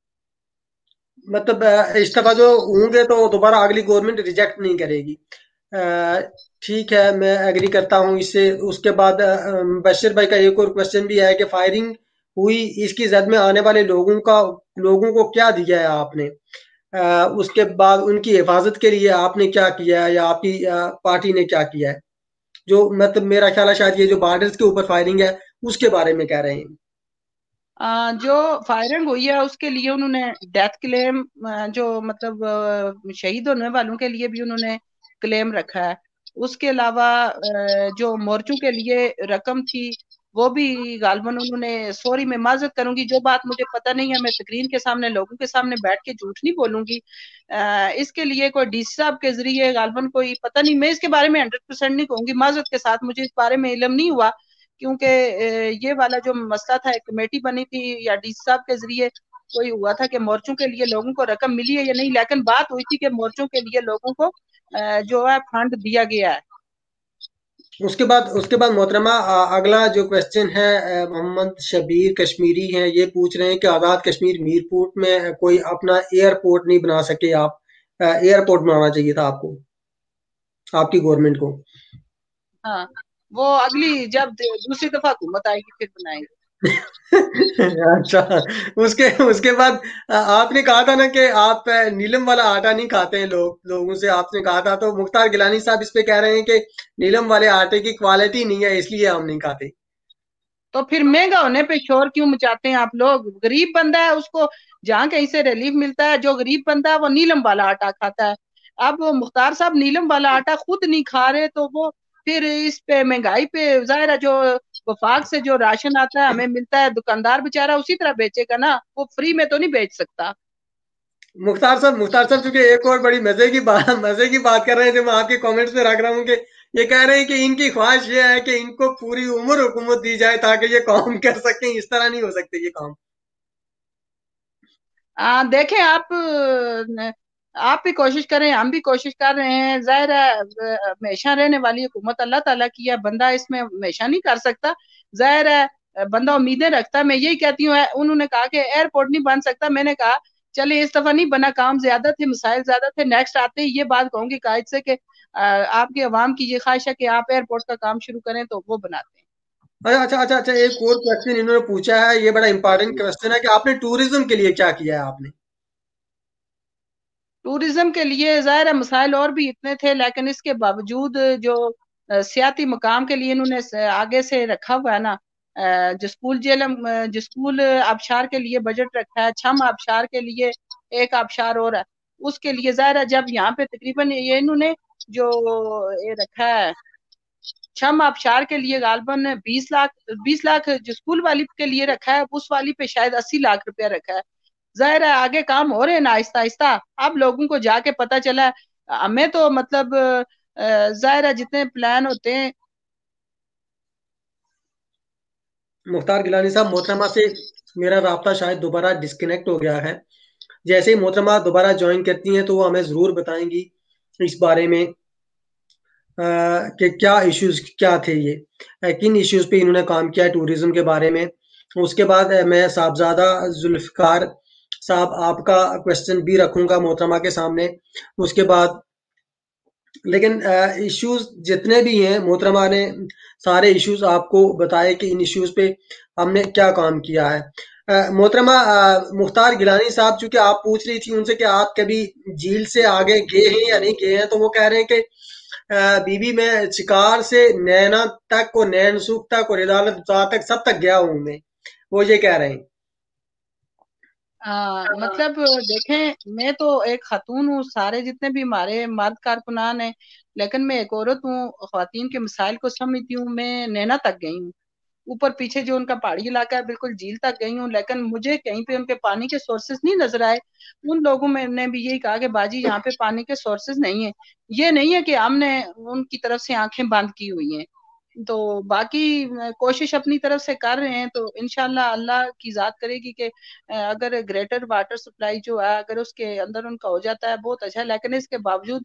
مطلب استعفیٰ جو ہوں گے تو دوبارہ اگلی گورنمنٹ ریجیکٹ نہیں کرے گی۔ ٹھیک ہے، میں ایگری کرتا ہوں اس سے۔ اس کے بعد بشیر بھائی کا ایک اور کوشچن بھی ہے کہ فائرنگ ہوئی، اس کی زد میں آنے والے لوگوں کا لوگوں کو کیا دیا ہے آپ نے؟ اس کے بعد ان کی حفاظت کے لیے آپ نے کیا کیا ہے یا آپ کی پارٹی نے کیا کیا ہے؟ جو مطلب میرا خیال ہے شاید یہ جو بارڈرز کے اوپر فائرنگ ہے اس کے بارے میں کہہ رہے ہیں۔ آ, جو فائرنگ ہوئی ہے اس کے لیے انہوں نے ڈیتھ کلیم، جو مطلب شہید ہونے والوں کے لیے بھی انہوں نے کلیم رکھا ہے۔ اس کے علاوہ جو مورچوں کے لیے رقم تھی وہ بھی غالباً انہوں نے، سوری میں معذرت کروں گی، جو بات مجھے پتہ نہیں ہے میں سکرین کے سامنے لوگوں کے سامنے بیٹھ کے جھوٹ نہیں بولوں گی، اس کے لیے کوئی ڈی سی صاحب کے ذریعے غالباً کوئی پتہ نہیں، میں اس کے بارے میں ہنڈریڈ پرسینٹ نہیں کہوں گی، معذرت کے ساتھ مجھے اس بارے میں علم نہیں ہوا، کیونکہ یہ والا جو مسئلہ تھا ایک کمیٹی بنی تھی یا ڈی سی صاحب کے ذریعے کوئی ہوا تھا کہ مورچوں کے لیے لوگوں کو رقم ملی ہے یا نہیں، لیکن بات ہوئی تھی کہ مورچوں کے لیے لوگوں کو جو ہے فنڈ دیا گیا ہے۔ اس کے بعد اس کے بعد محترمہ اگلا جو کوشچن ہے محمد شبیر کشمیری ہیں، یہ پوچھ رہے ہیں کہ آزاد کشمیر میرپور میں کوئی اپنا ایئرپورٹ نہیں بنا سکے آپ؟ ایئرپورٹ بنانا چاہیے تھا آپ کو، آپ کی گورنمنٹ کو۔ ہاں وہ اگلی جب دوسری دفعہ حکومت آئے گی پھر بنائیں گے۔ اچھا، اس کے اس کے بعد آپ نے کہا تھا نا کہ آپ نیلم والا آٹا نہیں کھاتے ہیں، لوگ لوگوں سے آپ نے کہا تھا، تو مختار گیلانی صاحب اس پہ کہہ رہے ہیں کہ نیلم والے آٹے کی کوالٹی نہیں ہے اس لیے ہم نہیں کھاتے۔ تو پھر مہنگا ہونے پہ شور کیوں مچاتے ہیں آپ لوگ؟ غریب بندہ ہے اس کو جہاں کہیں سے ریلیف ملتا ہے، جو غریب بندہ ہے وہ نیلم والا آٹا کھاتا ہے۔ اب وہ مختار صاحب نیلم والا آٹا خود نہیں کھا رہے تو وہ پھر اس پہ مہنگائی پہ ظاہر ہے جو وفاق سے جو راشن آتا ہے ہمیں ملتا ہے، دکاندار بیچارہ اسی طرح بیچے گا نا، وہ فری میں تو نہیں بیچ سکتا۔ مختار صاحب مختار صاحب چونکہ ایک اور بڑی مزے کی بات مزے کی بات کر رہے ہیں جو میں آپ کے کامنٹس میں رکھ رہا ہوں، کہ یہ کہہ رہے ہیں کہ ان کی خواہش یہ ہے کہ ان کو پوری عمر حکومت دی جائے تاکہ یہ کام کر سکیں، اس طرح نہیں ہو سکتے یہ کام۔ آ, دیکھیں آپ آپ بھی کوشش کریں، ہم بھی کوشش کر رہے ہیں، ظاہر ہے ہمیشہ رہنے والی حکومت اللہ تعالیٰ کی ہے، بندہ اس میں ہمیشہ نہیں کر سکتا، ظاہر ہے بندہ امیدیں رکھتا ہے۔ میں یہی کہتی ہوں، انہوں نے کہا کہ ایئرپورٹ نہیں بن سکتا، میں نے کہا چلے اس دفعہ نہیں بنا، کام زیادہ تھے، مسائل زیادہ تھے، نیکسٹ آتے ہی یہ بات کہوں گی قائد سے کہ آپ کی عوام کی یہ خواہش ہے کہ آپ ایئرپورٹ کا کام شروع کریں تو وہ بناتے ہیں۔ اچھا اچھا اچھا ایک اور کوشچن انہوں نے پوچھا ہے، یہ بڑا امپورٹنٹ کوشچن ہے کہ آپ نے ٹوریزم کے لیے کیا کیا ہے؟ آپ نے ٹورزم کے لیے ظاہر ہے مسائل اور بھی اتنے تھے، لیکن اس کے باوجود جو سیاحتی مقام کے لیے انہوں نے آگے سے رکھا ہوا ہے نا، جسکول جیلم جسکول آبشار کے لیے بجٹ رکھا ہے، چھم آبشار کے لیے ایک آبشار اور ہے، اس کے لیے ظاہر ہے جب یہاں پہ تقریباً یہ انہوں نے جو یہ رکھا ہے چھم آبشار کے لیے غالباً بیس لاکھ بیس لاکھ جسکول والی کے لیے رکھا ہے، اس والی پہ شاید اسی لاکھ روپیہ رکھا ہے۔ ظاہر ہے آگے کام ہو رہے ہیں نا آہستہ آہستہ، اب لوگوں کو جا کے پتہ چلا ہے، ہمیں تو مطلب ظاہر ہے جتنے پلان ہوتے ہیں۔ مختار گیلانی صاحب محترمہ سے میرا رابطہ شاید دوبارہ ڈسکنیکٹ ہو گیا ہے، جیسے ہی محترمہ دوبارہ جوائن کرتی ہیں تو وہ ہمیں ضرور بتائیں گی اس بارے میں کہ کیا ایشوز کیا تھے، یہ کن ایشوز پہ انہوں نے کام کیا ٹوریزم کے بارے میں۔ اس کے بعد میں صاحبزادہ ذوالفقار صاحب آپ کا کوشچن بھی رکھوں گا محترمہ کے سامنے، اس کے بعد لیکن ایشوز جتنے بھی ہیں محترمہ نے سارے ایشوز آپ کو بتائے کہ ان ایشوز پہ ہم نے کیا کام کیا ہے۔ محترمہ مختار گیلانی صاحب چونکہ آپ پوچھ رہی تھی ان سے کہ آپ کبھی جھیل سے آگے گئے ہیں یا نہیں گئے ہیں، تو وہ کہہ رہے ہیں کہ بی بی میں شکار سے نینا تک اور نین سوکھ تک اور عدالت تک سب تک گیا ہوں میں، وہ یہ کہہ رہے ہیں۔ آ, مطلب دیکھیں میں تو ایک خاتون ہوں، سارے جتنے بھی ہمارے مرد کارکنان ہیں، لیکن میں ایک عورت ہوں، خواتین کے مسائل کو سمجھتی ہوں، میں نینا تک گئی ہوں، اوپر پیچھے جو ان کا پہاڑی علاقہ ہے بالکل جھیل تک گئی ہوں، لیکن مجھے کہیں پہ ان کے پانی کے سورسز نہیں نظر آئے۔ ان لوگوں میں نے بھی یہی کہا کہ باجی یہاں پہ پانی کے سورسز نہیں ہیں، یہ نہیں ہے کہ ہم نے ان کی طرف سے آنکھیں بند کی ہوئی ہیں، تو باقی کوشش اپنی طرف سے کر رہے ہیں، تو انشاءاللہ اللہ کی ذات کرے گی کہ اگر گریٹر واٹر سپلائی جو ہے اگر اس کے اندر ان کا ہو جاتا ہے بہت اچھا ہے، لیکن اس کے باوجود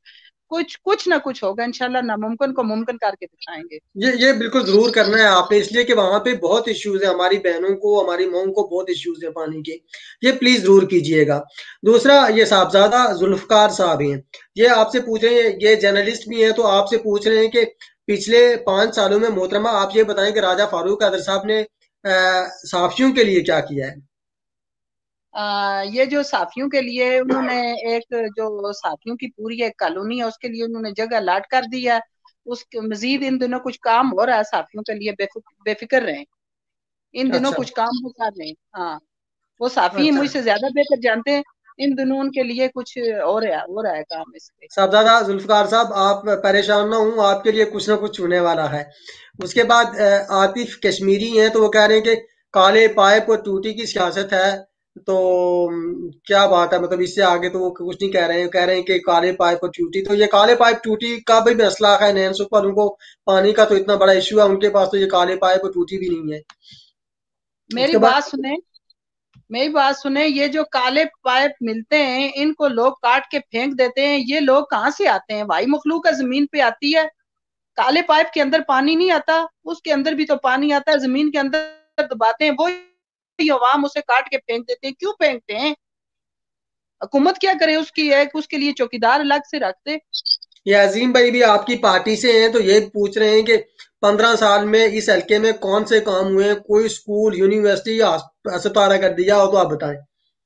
کچھ کچھ نہ کچھ ہوگا انشاءاللہ, ناممکن کو ممکن کر کے دکھائیں گے. یہ یہ بالکل ضرور کرنا ہے آپ نے, اس لیے کہ وہاں پہ بہت ایشوز ہیں, ہماری بہنوں کو, ہماری ماؤں کو بہت ایشوز ہیں پانی کے. یہ پلیز ضرور کیجئے گا. دوسرا, یہ صاحبزادہ ذوالفقار صاحب ہیں, یہ آپ سے پوچھ رہے ہیں, یہ جرنلسٹ بھی ہیں, تو آپ سے پوچھ رہے ہیں کہ پچھلے پانچ سالوں میں محترمہ آپ یہ بتائیں کہ راجہ فاروق قادر صاحب نے صحافیوں کے لیے کیا کیا ہے. آ, یہ جو صحافیوں کے لیے انہوں نے ایک جو صحافیوں کی پوری ایک کالونی ہے اس کے لیے انہوں نے جگہ الاٹ کر دی ہے. اس کے مزید ان دنوں کچھ کام ہو رہا ہے صحافیوں کے لیے, بے فکر رہیں, ان دنوں اچھا کچھ کام ہو کر رہے ہیں. ہاں, وہ صحافی اچھا مجھ سے زیادہ بہتر جانتے ہیں, ان دنوں ان کے لیے کچھ ہو رہا ہو رہا ہے کام اس پہ. صاحبزادہ ذوالفقار صاحب, آپ پریشان نہ ہوں, آپ کے لیے کچھ نہ کچھ ہونے والا ہے. اس کے بعد عاطف کشمیری ہیں, تو وہ کہہ رہے ہیں کہ کالے پائپ اور ٹوٹی کی سیاست ہے, تو کیا بات ہے, مطلب اس سے آگے تو وہ کچھ نہیں کہہ رہے ہیں, کہہ رہے ہیں کہ کالے پائپ اور ٹوٹی, تو یہ کالے پائپ ٹوٹی کا بھی مسئلہ ہے نین سپر, ان کو پانی کا تو اتنا بڑا ایشو ہے, ان کے پاس تو یہ کالے پائپ اور ٹوٹی بھی نہیں ہے. اس میری کے بعد بات سنیں, میری بات سنیں, یہ جو کالے پائپ ملتے ہیں ان کو لوگ کاٹ کے پھینک دیتے ہیں, یہ لوگ کہاں سے آتے ہیں؟ بھائی مخلوق کا زمین پہ آتی ہے. کالے پائپ کے اندر پانی نہیں آتا, اس کے اندر بھی تو پانی آتا ہے, زمین کے اندر دباتے ہیں, وہ عوام اسے کاٹ کے پھینک دیتے ہیں. کیوں پھینکتے ہیں؟ حکومت کیا کرے اس کی, ایک اس کے لیے چوکیدار الگ سے رکھتے. یہ عظیم بھائی بھی آپ کی پارٹی سے ہیں, تو یہ پوچھ رہے ہیں کہ پندرہ سال میں اس حلقے میں کون سے کام ہوئے ہیں, کوئی سکول, یونیورسٹی یا اسپتال اگر دیا ہو تو آپ بتائیں.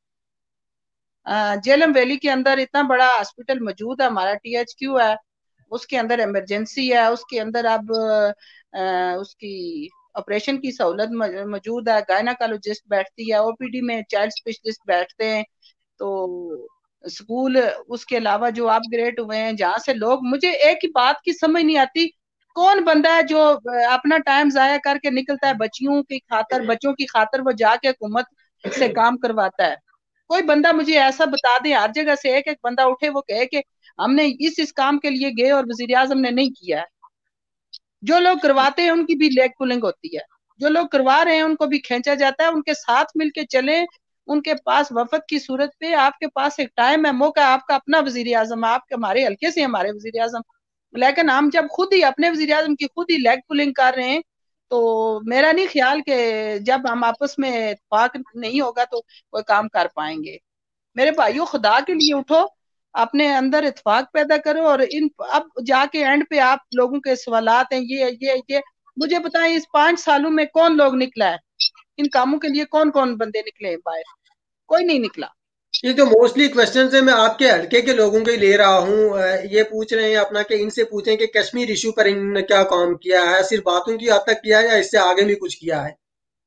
جیلم ویلی کے اندر اتنا بڑا ہاسپٹل موجود ہے, ہمارا ٹی ایچ کیو ہے, اس کے اندر ایمرجنسی ہے, اس کے اندر اب اس کی آپریشن کی سہولت موجود ہے, گائناکالوجسٹ بیٹھتی ہے, او پی ڈی میں چائلڈ اسپیشلسٹ بیٹھتے ہیں. تو اسکول, اس کے علاوہ جو اپ گریڈ ہوئے ہیں جہاں سے لوگ, مجھے ایک ہی بات کی سمجھ نہیں آتی, کون بندہ ہے جو اپنا ٹائم ضائع کر کے نکلتا ہے بچیوں کی خاطر, بچوں کی خاطر وہ جا کے حکومت سے کام کرواتا ہے. کوئی بندہ مجھے ایسا بتا دے, ہر جگہ سے ایک ایک بندہ اٹھے وہ کہے کہ ہم نے اس اس کام کے لیے گئے اور وزیر اعظم نے نہیں کیا ہے. جو لوگ کرواتے ہیں ان کی بھی لیگ پولنگ ہوتی ہے, جو لوگ کروا رہے ہیں ان کو بھی کھینچا جاتا ہے. ان کے ساتھ مل کے چلیں, ان کے پاس وفد کی صورت پہ آپ کے پاس ایک ٹائم ہے, موقع, آپ کا اپنا وزیر اعظم, آپ کے ہمارے حلقے سے ہمارے وزیر اعظم, لیکن ہم جب خود ہی اپنے وزیر اعظم کی خود ہی لیگ پولنگ کر رہے ہیں, تو میرا نہیں خیال کہ جب ہم آپس میں اتفاق نہیں ہوگا تو کوئی کام کر پائیں گے. میرے بھائیوں, خدا کے لیے اٹھو, اپنے اندر اتفاق پیدا کرو, اور ان اب جا کے اینڈ پہ آپ لوگوں کے سوالات ہیں, یہ یہ یہ مجھے بتائیں اس پانچ سالوں میں کون لوگ نکلا ہے ان کاموں کے لیے, کون کون بندے نکلے ہیں باہر؟ کوئی نہیں نکلا. یہ جو موسٹلی کوشچنز ہیں میں آپ کے حلقے کے لوگوں کے لے رہا ہوں, یہ پوچھ رہے ہیں اپنا کہ ان سے پوچھیں کہ کشمیر ایشو پر انہوں نے کیا کام کیا ہے, صرف باتوں کی حد تک کیا ہے یا اس سے آگے بھی کچھ کیا ہے.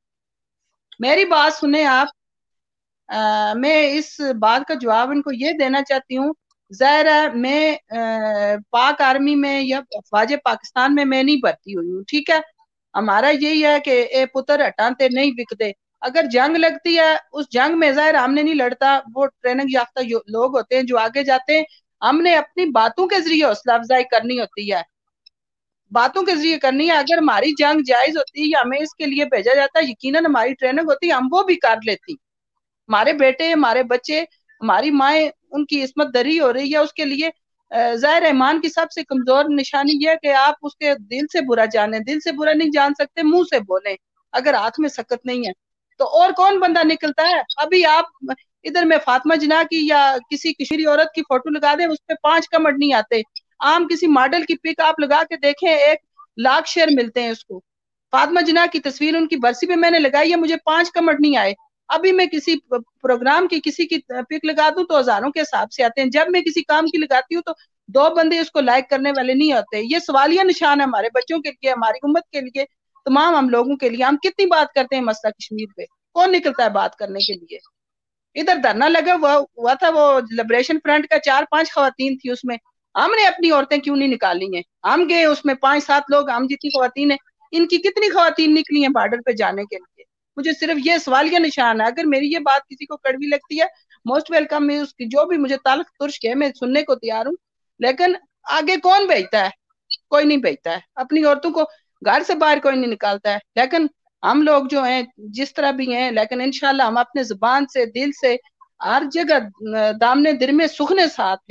میری بات سنیں آپ, آ, میں اس بات کا جواب ان کو یہ دینا چاہتی ہوں, ظاہر ہے میں آ, پاک آرمی میں یا افواج پاکستان میں میں نہیں بھرتی ہوئی ہوں, ٹھیک ہے, ہمارا یہی ہے کہ اے پتر ہٹانتے نہیں بکتے. اگر جنگ لگتی ہے, اس جنگ میں ظاہر ہم نے نہیں لڑتا, وہ ٹریننگ یافتہ لوگ ہوتے ہیں جو آگے جاتے ہیں, ہم نے اپنی باتوں کے ذریعے حوصلہ افزائی کرنی ہوتی ہے, باتوں کے ذریعے کرنی ہے. اگر ہماری جنگ جائز ہوتی یا ہمیں اس کے لیے بھیجا جاتا, یقیناً ہماری ٹریننگ ہوتی, ہم وہ بھی کر لیتی. ہمارے بیٹے, ہمارے بچے, ہماری مائیں, ان کی عصمت دری ہو رہی ہے, اس کے لیے ظاہر ایمان کی سب سے کمزور نشانی یہ ہے کہ آپ اس کے دل سے برا جانیں. دل سے برا نہیں جان سکتے, منہ سے بولیں, اگر ہاتھ میں سکت نہیں ہے تو. اور کون بندہ نکلتا ہے؟ ابھی آپ ادھر میں فاطمہ جناح کی یا کسی کشمیری عورت کی فوٹو لگا دیں, اس پہ پانچ کمنٹ نہیں آتے. عام کسی ماڈل کی پک آپ لگا کے دیکھیں, ایک لاکھ شیئر ملتے ہیں اس کو. فاطمہ جناح کی تصویر ان کی برسی پہ میں نے لگائی ہے, مجھے پانچ کمنٹ نہیں آئے. ابھی میں کسی پروگرام کی کسی کی پک لگا دوں تو ہزاروں کے حساب سے آتے ہیں. جب میں کسی کام کی لگاتی ہوں تو دو بندے اس کو لائک کرنے والے نہیں ہوتے. یہ سوالیہ نشان ہے ہمارے بچوں کے لیے, ہماری امت کے لیے, تمام ہم لوگوں کے لیے. ہم کتنی بات کرتے ہیں مسئلہ کشمیر پہ, کون نکلتا ہے بات کرنے کے لیے؟ ادھر دھرنا لگا ہوا ہوا تھا, وہ لبریشن فرنٹ کا, چار پانچ خواتین تھی اس میں, ہم نے اپنی عورتیں کیوں نہیں نکالی ہیں؟ ہم گئے اس میں پانچ سات لوگ, ہم جتنی خواتین ہیں, ان کی کتنی خواتین نکلی ہیں بارڈر پہ جانے کے لیے؟ مجھے صرف یہ سوالیہ نشان ہے. اگر میری یہ بات کسی کو کڑوی لگتی ہے, موسٹ ویلکم, میں اس کی جو بھی مجھے تلخ ترش ہے میں سننے کو تیار ہوں, لیکن آگے کون بھیجتا ہے؟ کوئی نہیں بھیجتا ہے. اپنی عورتوں کو گھر سے باہر کوئی نہیں نکالتا ہے. لیکن ہم لوگ جو ہیں جس طرح بھی ہیں, لیکن انشاءاللہ ہم اپنے زبان سے, دل سے, ہر جگہ دامنے در میں سخنے ساتھ ہیں.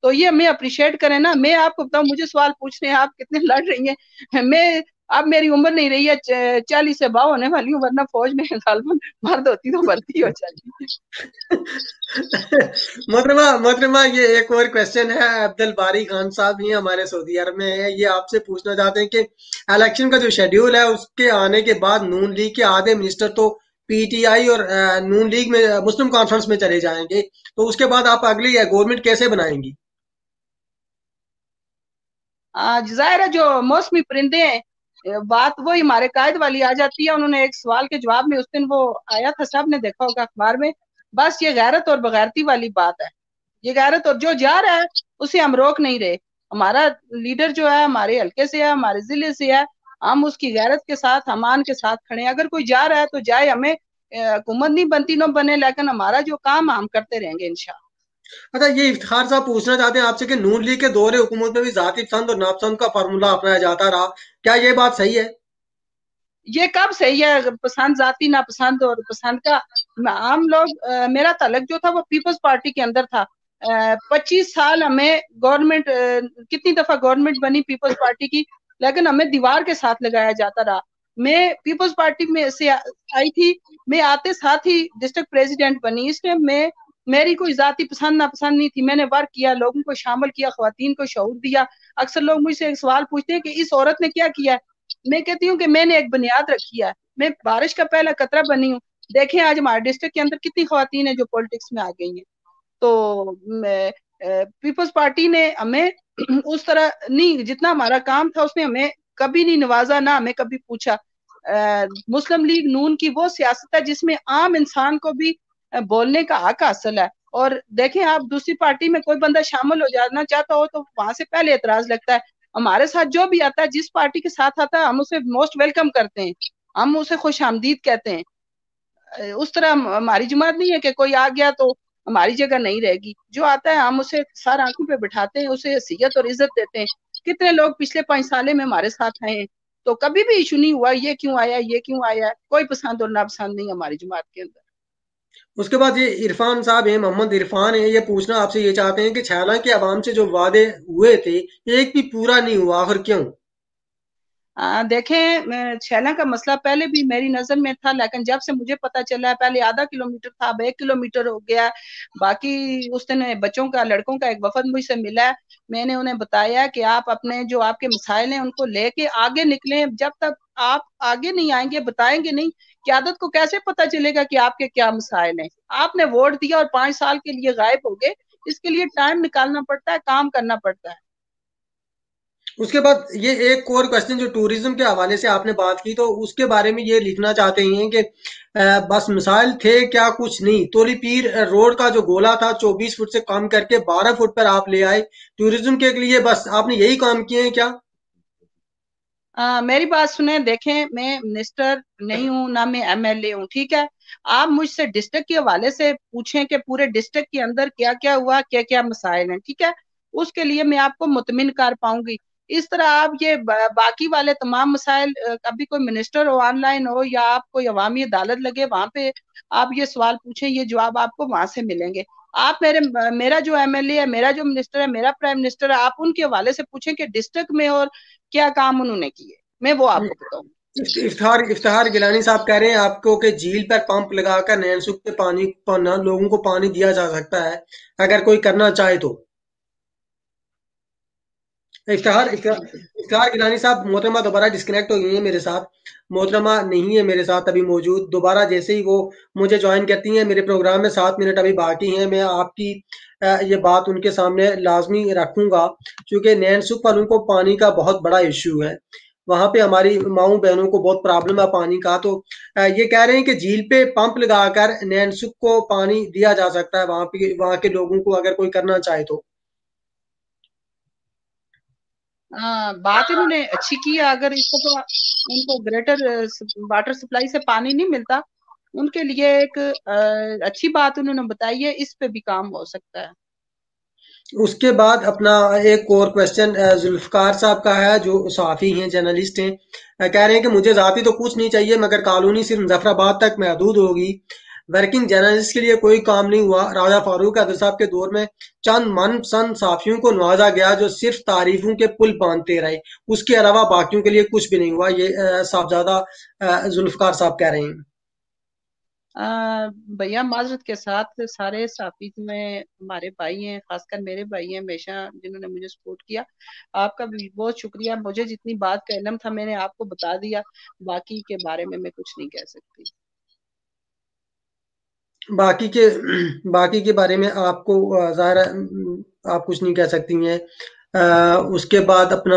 تو یہ ہمیں اپریشیٹ کریں نا. میں آپ کو بتاؤں, مجھے سوال پوچھنے ہیں آپ کتنے لڑ رہی ہیں, میں اب میری عمر نہیں رہی ہے, چالیس سے باؤ ہونے والی ہوں, ورنہ فوج میں غالباً مرد ہوتی تو بھرتی ہو جاتی. محترمہ محترمہ یہ ایک اور کوشچن ہے, عبد الباری خان صاحب ہی ہمارے سعودی عرب میں ہے, یہ آپ سے پوچھنا چاہتے ہیں کہ الیکشن کا جو شیڈیول ہے اس کے آنے کے بعد نون لیگ کے آدھے منسٹر تو پی ٹی آئی اور نون لیگ میں مسلم کانفرنس میں چلے جائیں گے, تو اس کے بعد آپ اگلی گورنمنٹ کیسے بنائیں گی؟ ظاہر ہے جو موسمی پرندے ہیں, بات وہی ہمارے قائد والی آ جاتی ہے. انہوں نے ایک سوال کے جواب میں اس دن وہ آیا تھا, سب نے دیکھا ہوگا اخبار میں, بس یہ غیرت اور بغیرتی والی بات ہے. یہ غیرت, اور جو جا رہا ہے اسے ہم روک نہیں رہے. ہمارا لیڈر جو ہے ہمارے حلقے سے ہے, ہمارے ضلع سے ہے, ہم اس کی غیرت کے ساتھ امان کے ساتھ کھڑے ہیں. اگر کوئی جا رہا ہے تو جائے, ہمیں حکومت نہیں بنتی نہ بنے, لیکن ہمارا جو کام ہم کرتے رہیں گے انشاءاللہ. اچھا, یہ افتخار صاحب پوچھنا چاہتے ہیں آپ سے کہ نون لیگ کے دور حکومت میں بھی ذاتی پسند اور ناپسند کا فارمولہ اپنایا جاتا رہا, کیا یہ بات صحیح ہے؟ یہ کب صحیح ہے پسند ذاتی ناپسند اور پسند کا؟ عام لوگ, میرا تعلق جو تھا وہ پیپلز پارٹی کے اندر تھا. پچیس سال ہمیں گورنمنٹ, کتنی دفعہ گورنمنٹ بنی پیپلز پارٹی کی, لیکن ہمیں دیوار کے ساتھ لگایا جاتا رہا. میں پیپلز پارٹی میں سے آئی تھی, میں آتے ساتھ ہی ڈسٹرکٹ پریزیڈنٹ بنی. اس لیے میں میری کوئی ذاتی پسند ناپسند نہیں تھی, میں نے ورک کیا, لوگوں کو شامل کیا, خواتین کو شعور دیا. اکثر لوگ مجھ سے ایک سوال پوچھتے ہیں کہ اس عورت نے کیا کیا ہے. میں کہتی ہوں کہ میں نے ایک بنیاد رکھی ہے, میں بارش کا پہلا قطرہ بنی ہوں. دیکھیں آج ہمارے ڈسٹرکٹ کے اندر کتنی خواتین ہیں جو پولیٹکس میں آ گئی ہیں. تو پیپلز پارٹی نے ہمیں اس طرح نہیں, جتنا ہمارا کام تھا اس نے ہمیں کبھی نہیں نوازا, نہ ہمیں کبھی پوچھا. مسلم لیگ نون کی وہ سیاست ہے جس میں عام انسان کو بھی بولنے کا حق حاصل ہے. اور دیکھیں آپ, دوسری پارٹی میں کوئی بندہ شامل ہو جانا چاہتا ہو تو وہاں سے پہلے اعتراض لگتا ہے. ہمارے ساتھ جو بھی آتا ہے, جس پارٹی کے ساتھ آتا ہے, ہم اسے موسٹ ویلکم کرتے ہیں, ہم اسے خوش آمدید کہتے ہیں. اس طرح ہماری جماعت نہیں ہے کہ کوئی آ گیا تو ہماری جگہ نہیں رہے گی. جو آتا ہے ہم اسے سر آنکھوں پہ بٹھاتے ہیں, اسے حیثیت اور عزت دیتے ہیں. کتنے لوگ پچھلے پانچ سالے میں ہمارے ساتھ آئے ہیں, تو کبھی بھی ایشو نہیں ہوا یہ کیوں آیا یہ کیوں آیا. کوئی پسند اور ناپسند نہیں ہماری جماعت کے اندر. اس کے بعد یہ عرفان صاحب ہیں, محمد عرفان ہیں, یہ پوچھنا آپ سے یہ چاہتے ہیں کہ چھیلا کے عوام سے جو وعدے ہوئے تھے ایک بھی پورا نہیں ہوا, آخر کیوں؟ دیکھیں, چھیلا کا مسئلہ پہلے بھی میری نظر میں تھا, لیکن جب سے مجھے پتا چلا ہے, پہلے آدھا کلومیٹر تھا, اب ایک کلومیٹر ہو گیا. باقی اس دن بچوں کا, لڑکوں کا ایک وفد مجھ سے ملا ہے, میں نے انہیں بتایا کہ آپ اپنے جو آپ کے مسائل ہیں ان کو لے کے آگے نکلیں. جب تک آپ آگے نہیں آئیں گے, بتائیں گے نہیں, قیادت کو کیسے پتا چلے گا کہ آپ کے کیا مسائل ہیں؟ آپ نے ووٹ دیا اور پانچ سال کے لیے غائب ہو گئے. اس کے لیے ٹائم نکالنا پڑتا ہے, کام کرنا پڑتا ہے. اس کے بعد یہ ایک اور کوشچن جو ٹوریزم کے حوالے سے آپ نے بات کی, تو اس کے بارے میں یہ لکھنا چاہتے ہیں کہ بس مسائل تھے کیا, کچھ نہیں. تولی پیر روڈ کا جو گولا تھا چوبیس فٹ سے کم کر کے بارہ فٹ پر آپ لے آئے, ٹوریزم کے لیے بس آپ نے یہی کام کیے ہیں کیا؟ آ, میری بات سنیں, دیکھیں میں منسٹر نہیں ہوں, نہ میں ایم ایل اے ہوں, ٹھیک ہے. آپ مجھ سے ڈسٹرکٹ کے حوالے سے پوچھیں کہ پورے ڈسٹرکٹ کے اندر کیا کیا ہوا, کیا کیا مسائل ہیں, ٹھیک ہے. اس کے لیے میں آپ کو مطمئن کر پاؤں گی. اس طرح آپ یہ باقی والے تمام مسائل, ابھی کوئی منسٹر ہو, آن لائن ہو, یا آپ کوئی عوامی عدالت لگے, وہاں پہ آپ یہ سوال پوچھیں, یہ جواب آپ کو وہاں سے ملیں گے. آپ میرے میرا جو ایم ایل اے ہے, میرا جو منسٹر ہے, میرا پرائم منسٹر ہے, آپ ان کے حوالے سے پوچھیں کہ ڈسٹرکٹ میں اور کیا کام انہوں نے کیے, میں وہ آپ کو بتاؤں. افتخار افتخار گیلانی صاحب کہہ رہے ہیں آپ کو کہ جھیل پر پمپ لگا کر نین سوکھ پہ پانی پانا, لوگوں کو پانی دیا جا سکتا ہے اگر کوئی کرنا چاہے تو. افتخار افتخار گیلانی صاحب, محترمہ دوبارہ ڈسکنیکٹ ہو گئی ہیں میرے ساتھ, محترمہ نہیں ہے میرے ساتھ ابھی موجود. دوبارہ جیسے ہی وہ مجھے جوائن کرتی ہیں میرے پروگرام میں, سات منٹ ابھی باقی ہیں, میں آپ کی یہ بات ان کے سامنے لازمی رکھوں گا, کیونکہ نین سوکھ والوں کو پانی کا بہت بڑا ایشو ہے. وہاں پہ ہماری ماؤں بہنوں کو بہت پرابلم ہے پانی کا. تو یہ کہہ رہے ہیں کہ جھیل پہ پمپ لگا کر نین سوکھ کو پانی دیا جا سکتا ہے وہاں پہ, وہاں کے لوگوں کو اگر کوئی کرنا چاہے تو. ہاں, بات انہوں نے اچھی کی ہے. اگر اس کو ان کو گریٹر واٹر سپلائی سے پانی نہیں ملتا, ان کے لیے ایک اچھی بات انہوں نے بتائی ہے, اس پہ بھی کام ہو سکتا ہے. اس کے بعد اپنا ایک اور کوشچن ذوالفقار صاحب کا ہے, جو صحافی ہیں, جرنلسٹ ہیں. کہہ رہے ہیں کہ مجھے ذاتی تو کچھ نہیں چاہیے, مگر کالونی صرف مظفر آباد تک محدود ہوگی. वर्किंग जर्नलिस्ट के लिए कोई काम नहीं हुआ। राजा फारूक अब्दुल साहब के दौर में चंद मनपसंद साफियों को नवाजा गया जो सिर्फ तारीफों के पुल बांधते रहे, उसके अलावा बाकियों के लिए कुछ भी नहीं हुआ। ये साहबजादा जुल्फकार साहब कह रहे हैं। भैया माजरत के साथ सारे साफी में हमारे भाई हैं, खासकर मेरे भाई हैं हमेशा जिन्होंने मुझे सपोर्ट किया। आपका भी बहुत शुक्रिया। मुझे जितनी बात का इल्म था मैंने आपको बता दिया, बाकी के बारे में मैं कुछ नहीं कह सकती। बाकी के बाकी के बारे में आपको ज़ाहिर आप कुछ नहीं कह सकती हैं। उसके बाद अपना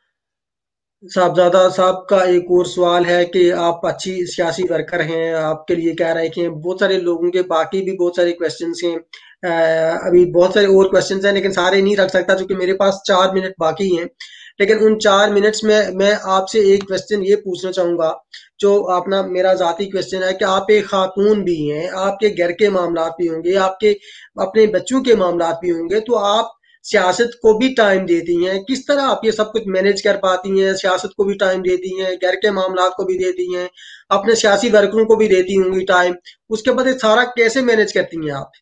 साहबजादा साहब का एक और सवाल है कि आप अच्छी सियासी वर्कर हैं, आपके लिए कह रहे हैं कि बहुत सारे लोगों के बाकी भी बहुत सारे क्वेश्चंस हैं। अभी बहुत सारे और क्वेश्चंस हैं लेकिन सारे नहीं रख सकता क्योंकि मेरे पास चार मिनट बाकी हैं। लेकिन उन चार मिनट्स में मैं आपसे एक क्वेश्चन ये पूछना चाहूँगा जो अपना मेरा ज़ाती क्वेश्चन है कि आप एक खातून भी हैं, आपके घर के मामलात भी होंगे, आपके अपने बच्चों के मामलात भी होंगे, तो आप सियासत को भी टाइम देती हैं। किस तरह आप ये सब कुछ मैनेज कर पाती हैं? सियासत को भी टाइम देती हैं, घर के मामलात को भी देती हैं, अपने सियासी वर्करों को भी देती होंगी टाइम, उसके बाद ये सारा कैसे मैनेज करती हैं आप?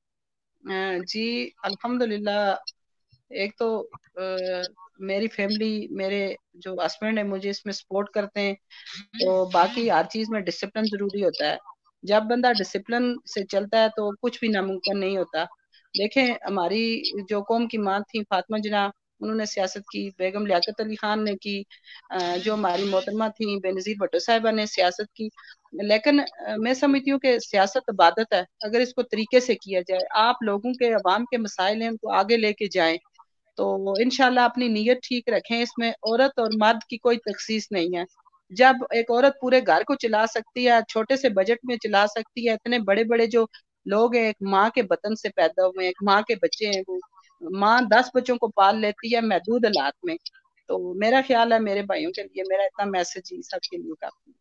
जी अल्हम्दुलिल्लाह। एक तो आ, मेरी फैमिली, मेरे जो हस्बैंड है मुझे इसमें सपोर्ट करते हैं, तो बाकी हर चीज में डिसिप्लिन जरूरी होता है। जब बंदा डिसिप्लिन से चलता है तो कुछ भी नामुमकिन नहीं होता। देखें हमारी जो कौम की मां थी फातिमा जिना, उन्होंने सियासत की, बेगम लियाकत अली खान ने की, जो हमारी मोहतरमा थी बेनजीर भुट्टो साहिबा ने सियासत की। लेकिन मैं समझती हूँ कि सियासत इबादत है, अगर इसको तरीके से किया जाए, आप लोगों के अवाम के मसाइल हैं उनको आगे लेके जाएं, तो इंशाल्लाह अपनी नीयत ठीक रखें। इसमें औरत और मर्द की कोई तखसीस नहीं है। जब एक औरत पूरे घर को चला सकती है, छोटे से बजट में चला सकती है, इतने बड़े बड़े जो लोग हैं एक माँ के बतन से पैदा हुए हैं, एक माँ के बच्चे हैं, वो माँ दस बच्चों को पाल लेती है महदूद हालात में। तो मेरा ख्याल है मेरे भाइयों के लिए मेरा इतना मैसेज ही सबके लिए काफी।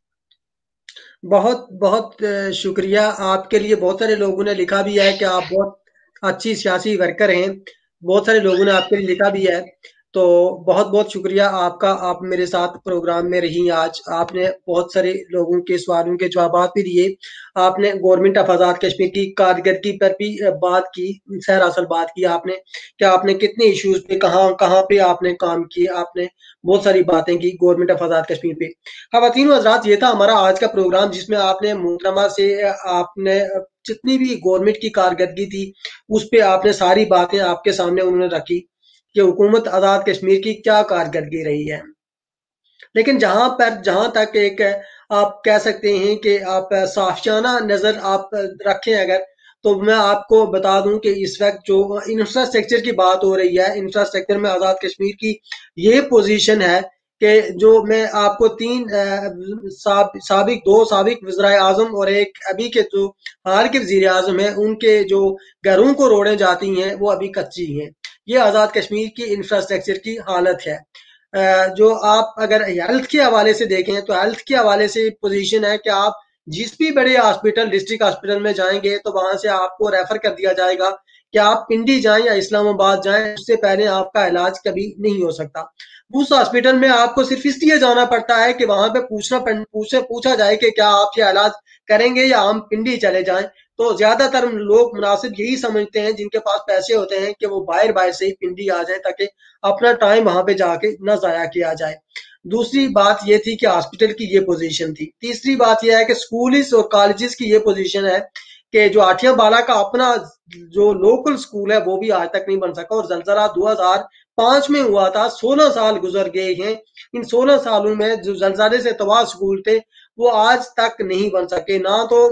बहुत बहुत शुक्रिया। आपके लिए बहुत सारे लोगों ने लिखा भी है कि आप बहुत अच्छी सियासी वर्कर हैं, बहुत सारे लोगों ने आपके लिए लिखा भी है। तो बहुत बहुत शुक्रिया आपका, आप मेरे साथ प्रोग्राम में रही आज। आपने बहुत सारे लोगों के सवालों के जवाब भी दिए। आपने गवर्नमेंट ऑफ आज़ाद कश्मीर की कारकर्दगी पर भी बात की, सैर असल बात की आपने कि आपने कितने इश्यूज पे कहाँ कहाँ पे आपने काम किए। आपने बहुत सारी बातें की गवर्नमेंट ऑफ आज़ाद कश्मीर पे। ख़वातीन हज़रात, ये था हमारा आज का प्रोग्राम जिसमें आपने मोहतरमा से आपने जितनी भी गवर्नमेंट की कारकर्दगी थी उस पे आपने सारी बातें आपके सामने उन्होंने रखी कि हुकूमत आज़ाद कश्मीर की क्या कारकर्दगी रही है। लेकिन जहां पर जहां तक एक आप कह सकते हैं कि आप साफियाना नजर आप रखें अगर, तो मैं आपको बता दूं कि इस वक्त जो इंफ्रास्ट्रक्चर की बात हो रही है, इंफ्रास्ट्रक्चर में आज़ाद कश्मीर की ये पोजीशन है कि जो मैं आपको तीन साब, साबिक दो साबिक वज़राए आज़म और एक अभी के जो हाल के वज़ीर आज़म हैं, उनके जो घरों को रोड़े जाती हैं वो अभी कच्ची हैं। ये आज़ाद कश्मीर की इंफ्रास्ट्रक्चर की हालत है। जो आप अगर हेल्थ के हवाले से देखें तो हेल्थ के हवाले से पोजीशन है कि आप जिस भी बड़े हॉस्पिटल, डिस्ट्रिक्ट हॉस्पिटल में जाएंगे तो वहां से आपको रेफर कर दिया जाएगा कि आप पिंडी जाएं या इस्लामाबाद जाएं, उससे पहले आपका इलाज कभी नहीं हो सकता। उस हॉस्पिटल में आपको सिर्फ इसलिए जाना पड़ता है कि वहां पे पूछना पूछे पूछा जाए कि क्या आप ये इलाज करेंगे या हम पिंडी चले जाएं। तो ज्यादातर लोग मुनासिब यही समझते हैं जिनके पास पैसे होते हैं कि वो बाहर बाहर से ही पिंडी आ जाए ताकि अपना टाइम वहां पे जाके न जाया किया जाए। दूसरी बात ये थी कि हॉस्पिटल की ये पोजीशन थी। तीसरी बात यह है कि स्कूल्स और कॉलेजेस की ये पोजीशन है कि जो आठिया बाला का अपना जो लोकल स्कूल है वो भी आज तक नहीं बन सका, और जलजला दो हज़ार पांच में हुआ था, सोलह साल गुजर गए हैं। इन सोलह सालों में जो जलजले से तबाह स्कूल थे वो आज तक नहीं बन सके, ना तो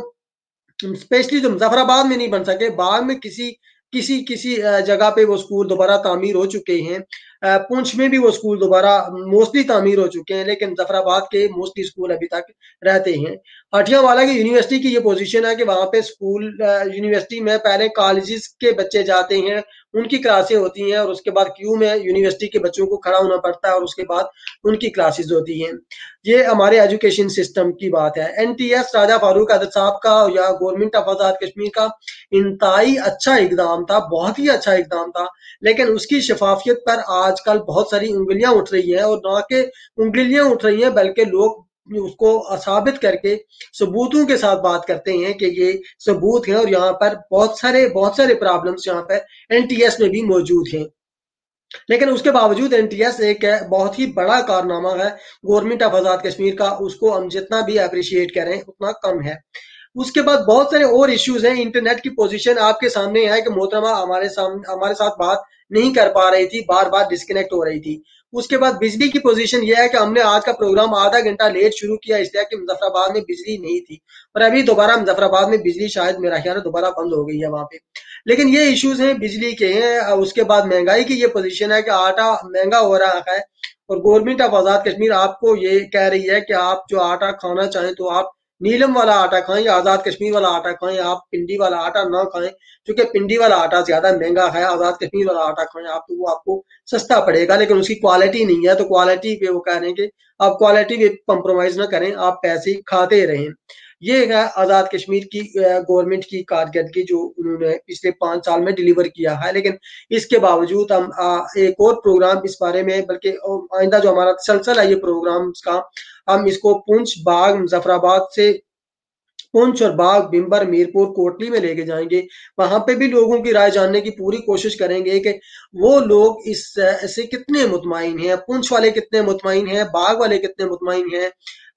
स्पेशली जो मुजफ्फराबाद में नहीं बन सके, बाग में किसी किसी किसी जगह पे वो स्कूल दोबारा तामीर हो चुके हैं। पुंछ में भी वो स्कूल दोबारा मोस्टली तामीर हो चुके हैं, लेकिन जफराबाद के मोस्टली स्कूल अभी तक रहते हैं। हटियावाला की यूनिवर्सिटी की ये पोजीशन है कि वहां पे स्कूल यूनिवर्सिटी में पहले कॉलेजेस के बच्चे जाते हैं, उनकी क्लासें होती हैं, और उसके बाद क्यू में यूनिवर्सिटी के बच्चों को खड़ा होना पड़ता है और उसके बाद उनकी क्लासेस होती हैं। ये हमारे एजुकेशन सिस्टम की बात है। N T S Raja Farooq आदत साहब का या गवर्नमेंट ऑफ आज़ाद कश्मीर का इंतहाई अच्छा इकदाम था, बहुत ही अच्छा इकदाम था, लेकिन उसकी शफाफियत पर आजकल बहुत सारी उंगलियां उठ रही हैं, और ना के उंगलियां उठ रही हैं बल्कि लोग اس کو ثابت کر کے ثبوتوں کے ساتھ بات کرتے ہیں کہ یہ ثبوت ہیں اور یہاں پر بہت سارے بہت سارے پرابلمس یہاں پر این ٹی ایس میں بھی موجود ہیں، لیکن اس کے باوجود این ٹی ایس ایک بہت ہی بڑا کارنامہ ہے گورنمنٹ آف آزاد کشمیر کا، اس کو ہم جتنا بھی اپریشیٹ کریں اتنا کم ہے۔ اس کے بعد بہت سارے اور ایشوز ہیں، انٹرنیٹ کی پوزیشن آپ کے سامنے ہے کہ محترمہ ہمارے سامنے ہمارے ساتھ بات نہیں کر پا رہی تھی، بار بار ڈسکنیکٹ ہو رہی تھی۔ اس کے بعد بجلی کی پوزیشن یہ ہے کہ ہم نے آج کا پروگرام آدھا گھنٹہ لیٹ شروع کیا اس لیے کہ مظفر آباد میں بجلی نہیں تھی، اور ابھی دوبارہ مظفر آباد میں بجلی شاید میرا خیال ہے دوبارہ بند ہو گئی ہے وہاں پہ۔ لیکن یہ ایشوز ہیں بجلی کے ہیں۔ اس کے بعد مہنگائی کی یہ پوزیشن ہے کہ آٹا مہنگا ہو رہا ہے، اور گورنمنٹ آف آزاد کشمیر آپ کو یہ کہہ رہی ہے کہ آپ جو آٹا کھانا چاہیں تو آپ نیلم والا آٹا کھائیں یا آزاد کشمیر والا آٹا کھائیں، آپ پنڈی والا آٹا نہ کھائیں کیونکہ پنڈی والا آٹا زیادہ مہنگا ہے، آزاد کشمیر والا آٹا کھائیں آپ تو وہ آپ کو سستا پڑے گا، لیکن اس کی کوالٹی نہیں ہے، تو کوالٹی پہ وہ کہہ رہے ہیں کہ آپ کوالٹی پہ کمپرومائز نہ کریں، آپ پیسے کھاتے رہیں۔ یہ ہے آزاد کشمیر کی گورنمنٹ کی کارکردگی جو انہوں نے پچھلے پانچ سال میں ڈیلیور کیا ہے، لیکن اس کے باوجود ہم ایک اور پروگرام اس بارے میں، بلکہ آئندہ جو ہمارا تسلسل ہے یہ پروگرامز کا، ہم اس کو پونچھ باغ مظفر آباد سے پونچھ اور باغ بمبر میرپور کوٹلی میں لے کے جائیں گے، وہاں پہ بھی لوگوں کی رائے جاننے کی پوری کوشش کریں گے کہ وہ لوگ اس سے کتنے مطمئن ہیں، پونچھ والے کتنے مطمئن ہیں، باغ والے کتنے مطمئن ہیں،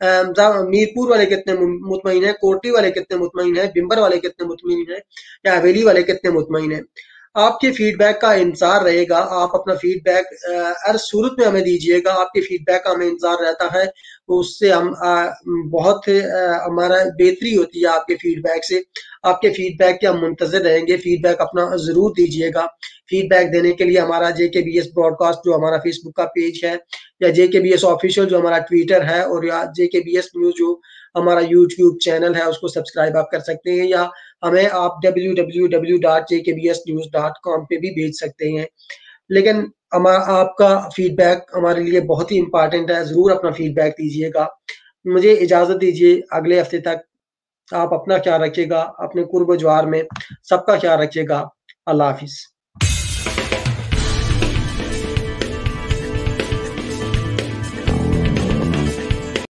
میرپور والے کتنے مطمئن ہیں، کوٹلی والے کتنے مطمئن ہیں، بمبر والے کتنے مطمئن ہیں، یا حویلی والے کتنے مطمئن ہیں۔ آپ کے فیڈ بیک کا انتظار رہے گا، آپ اپنا فیڈ بیک ہر صورت میں ہمیں دیجیے گا، آپ کے فیڈ بیک کا ہمیں انتظار رہتا ہے، اس سے ہم بہت ہمارا بہتری ہوتی ہے آپ کے فیڈ بیک سے، آپ کے فیڈ بیک کے ہم منتظر رہیں گے، فیڈ بیک اپنا ضرور دیجیے گا۔ فیڈ بیک دینے کے لیے ہمارا جے K B S Broad cost جو ہمارا فیس بک کا پیج ہے، یا جے کے بی ایس آفیشیل جو ہمارا ٹویٹر ہے، اور یا جے کے بی ایس نیوز جو ہمارا یوٹیوب چینل ہے اس کو سبسکرائب آپ کر سکتے ہیں، یا ہمیں آپ W W W dot J K B S news dot com پہ بھی بھیج سکتے ہیں۔ لیکن آپ کا فیڈ بیک ہمارے لیے بہت ہی امپارٹنٹ ہے، ضرور اپنا فیڈ بیک دیجیے گا۔ مجھے اجازت دیجیے، اگلے ہفتے تک آپ اپنا خیال رکھیے گا، اپنے قرب و جوار میں سب کا خیال رکھیے گا۔ اللہ حافظ۔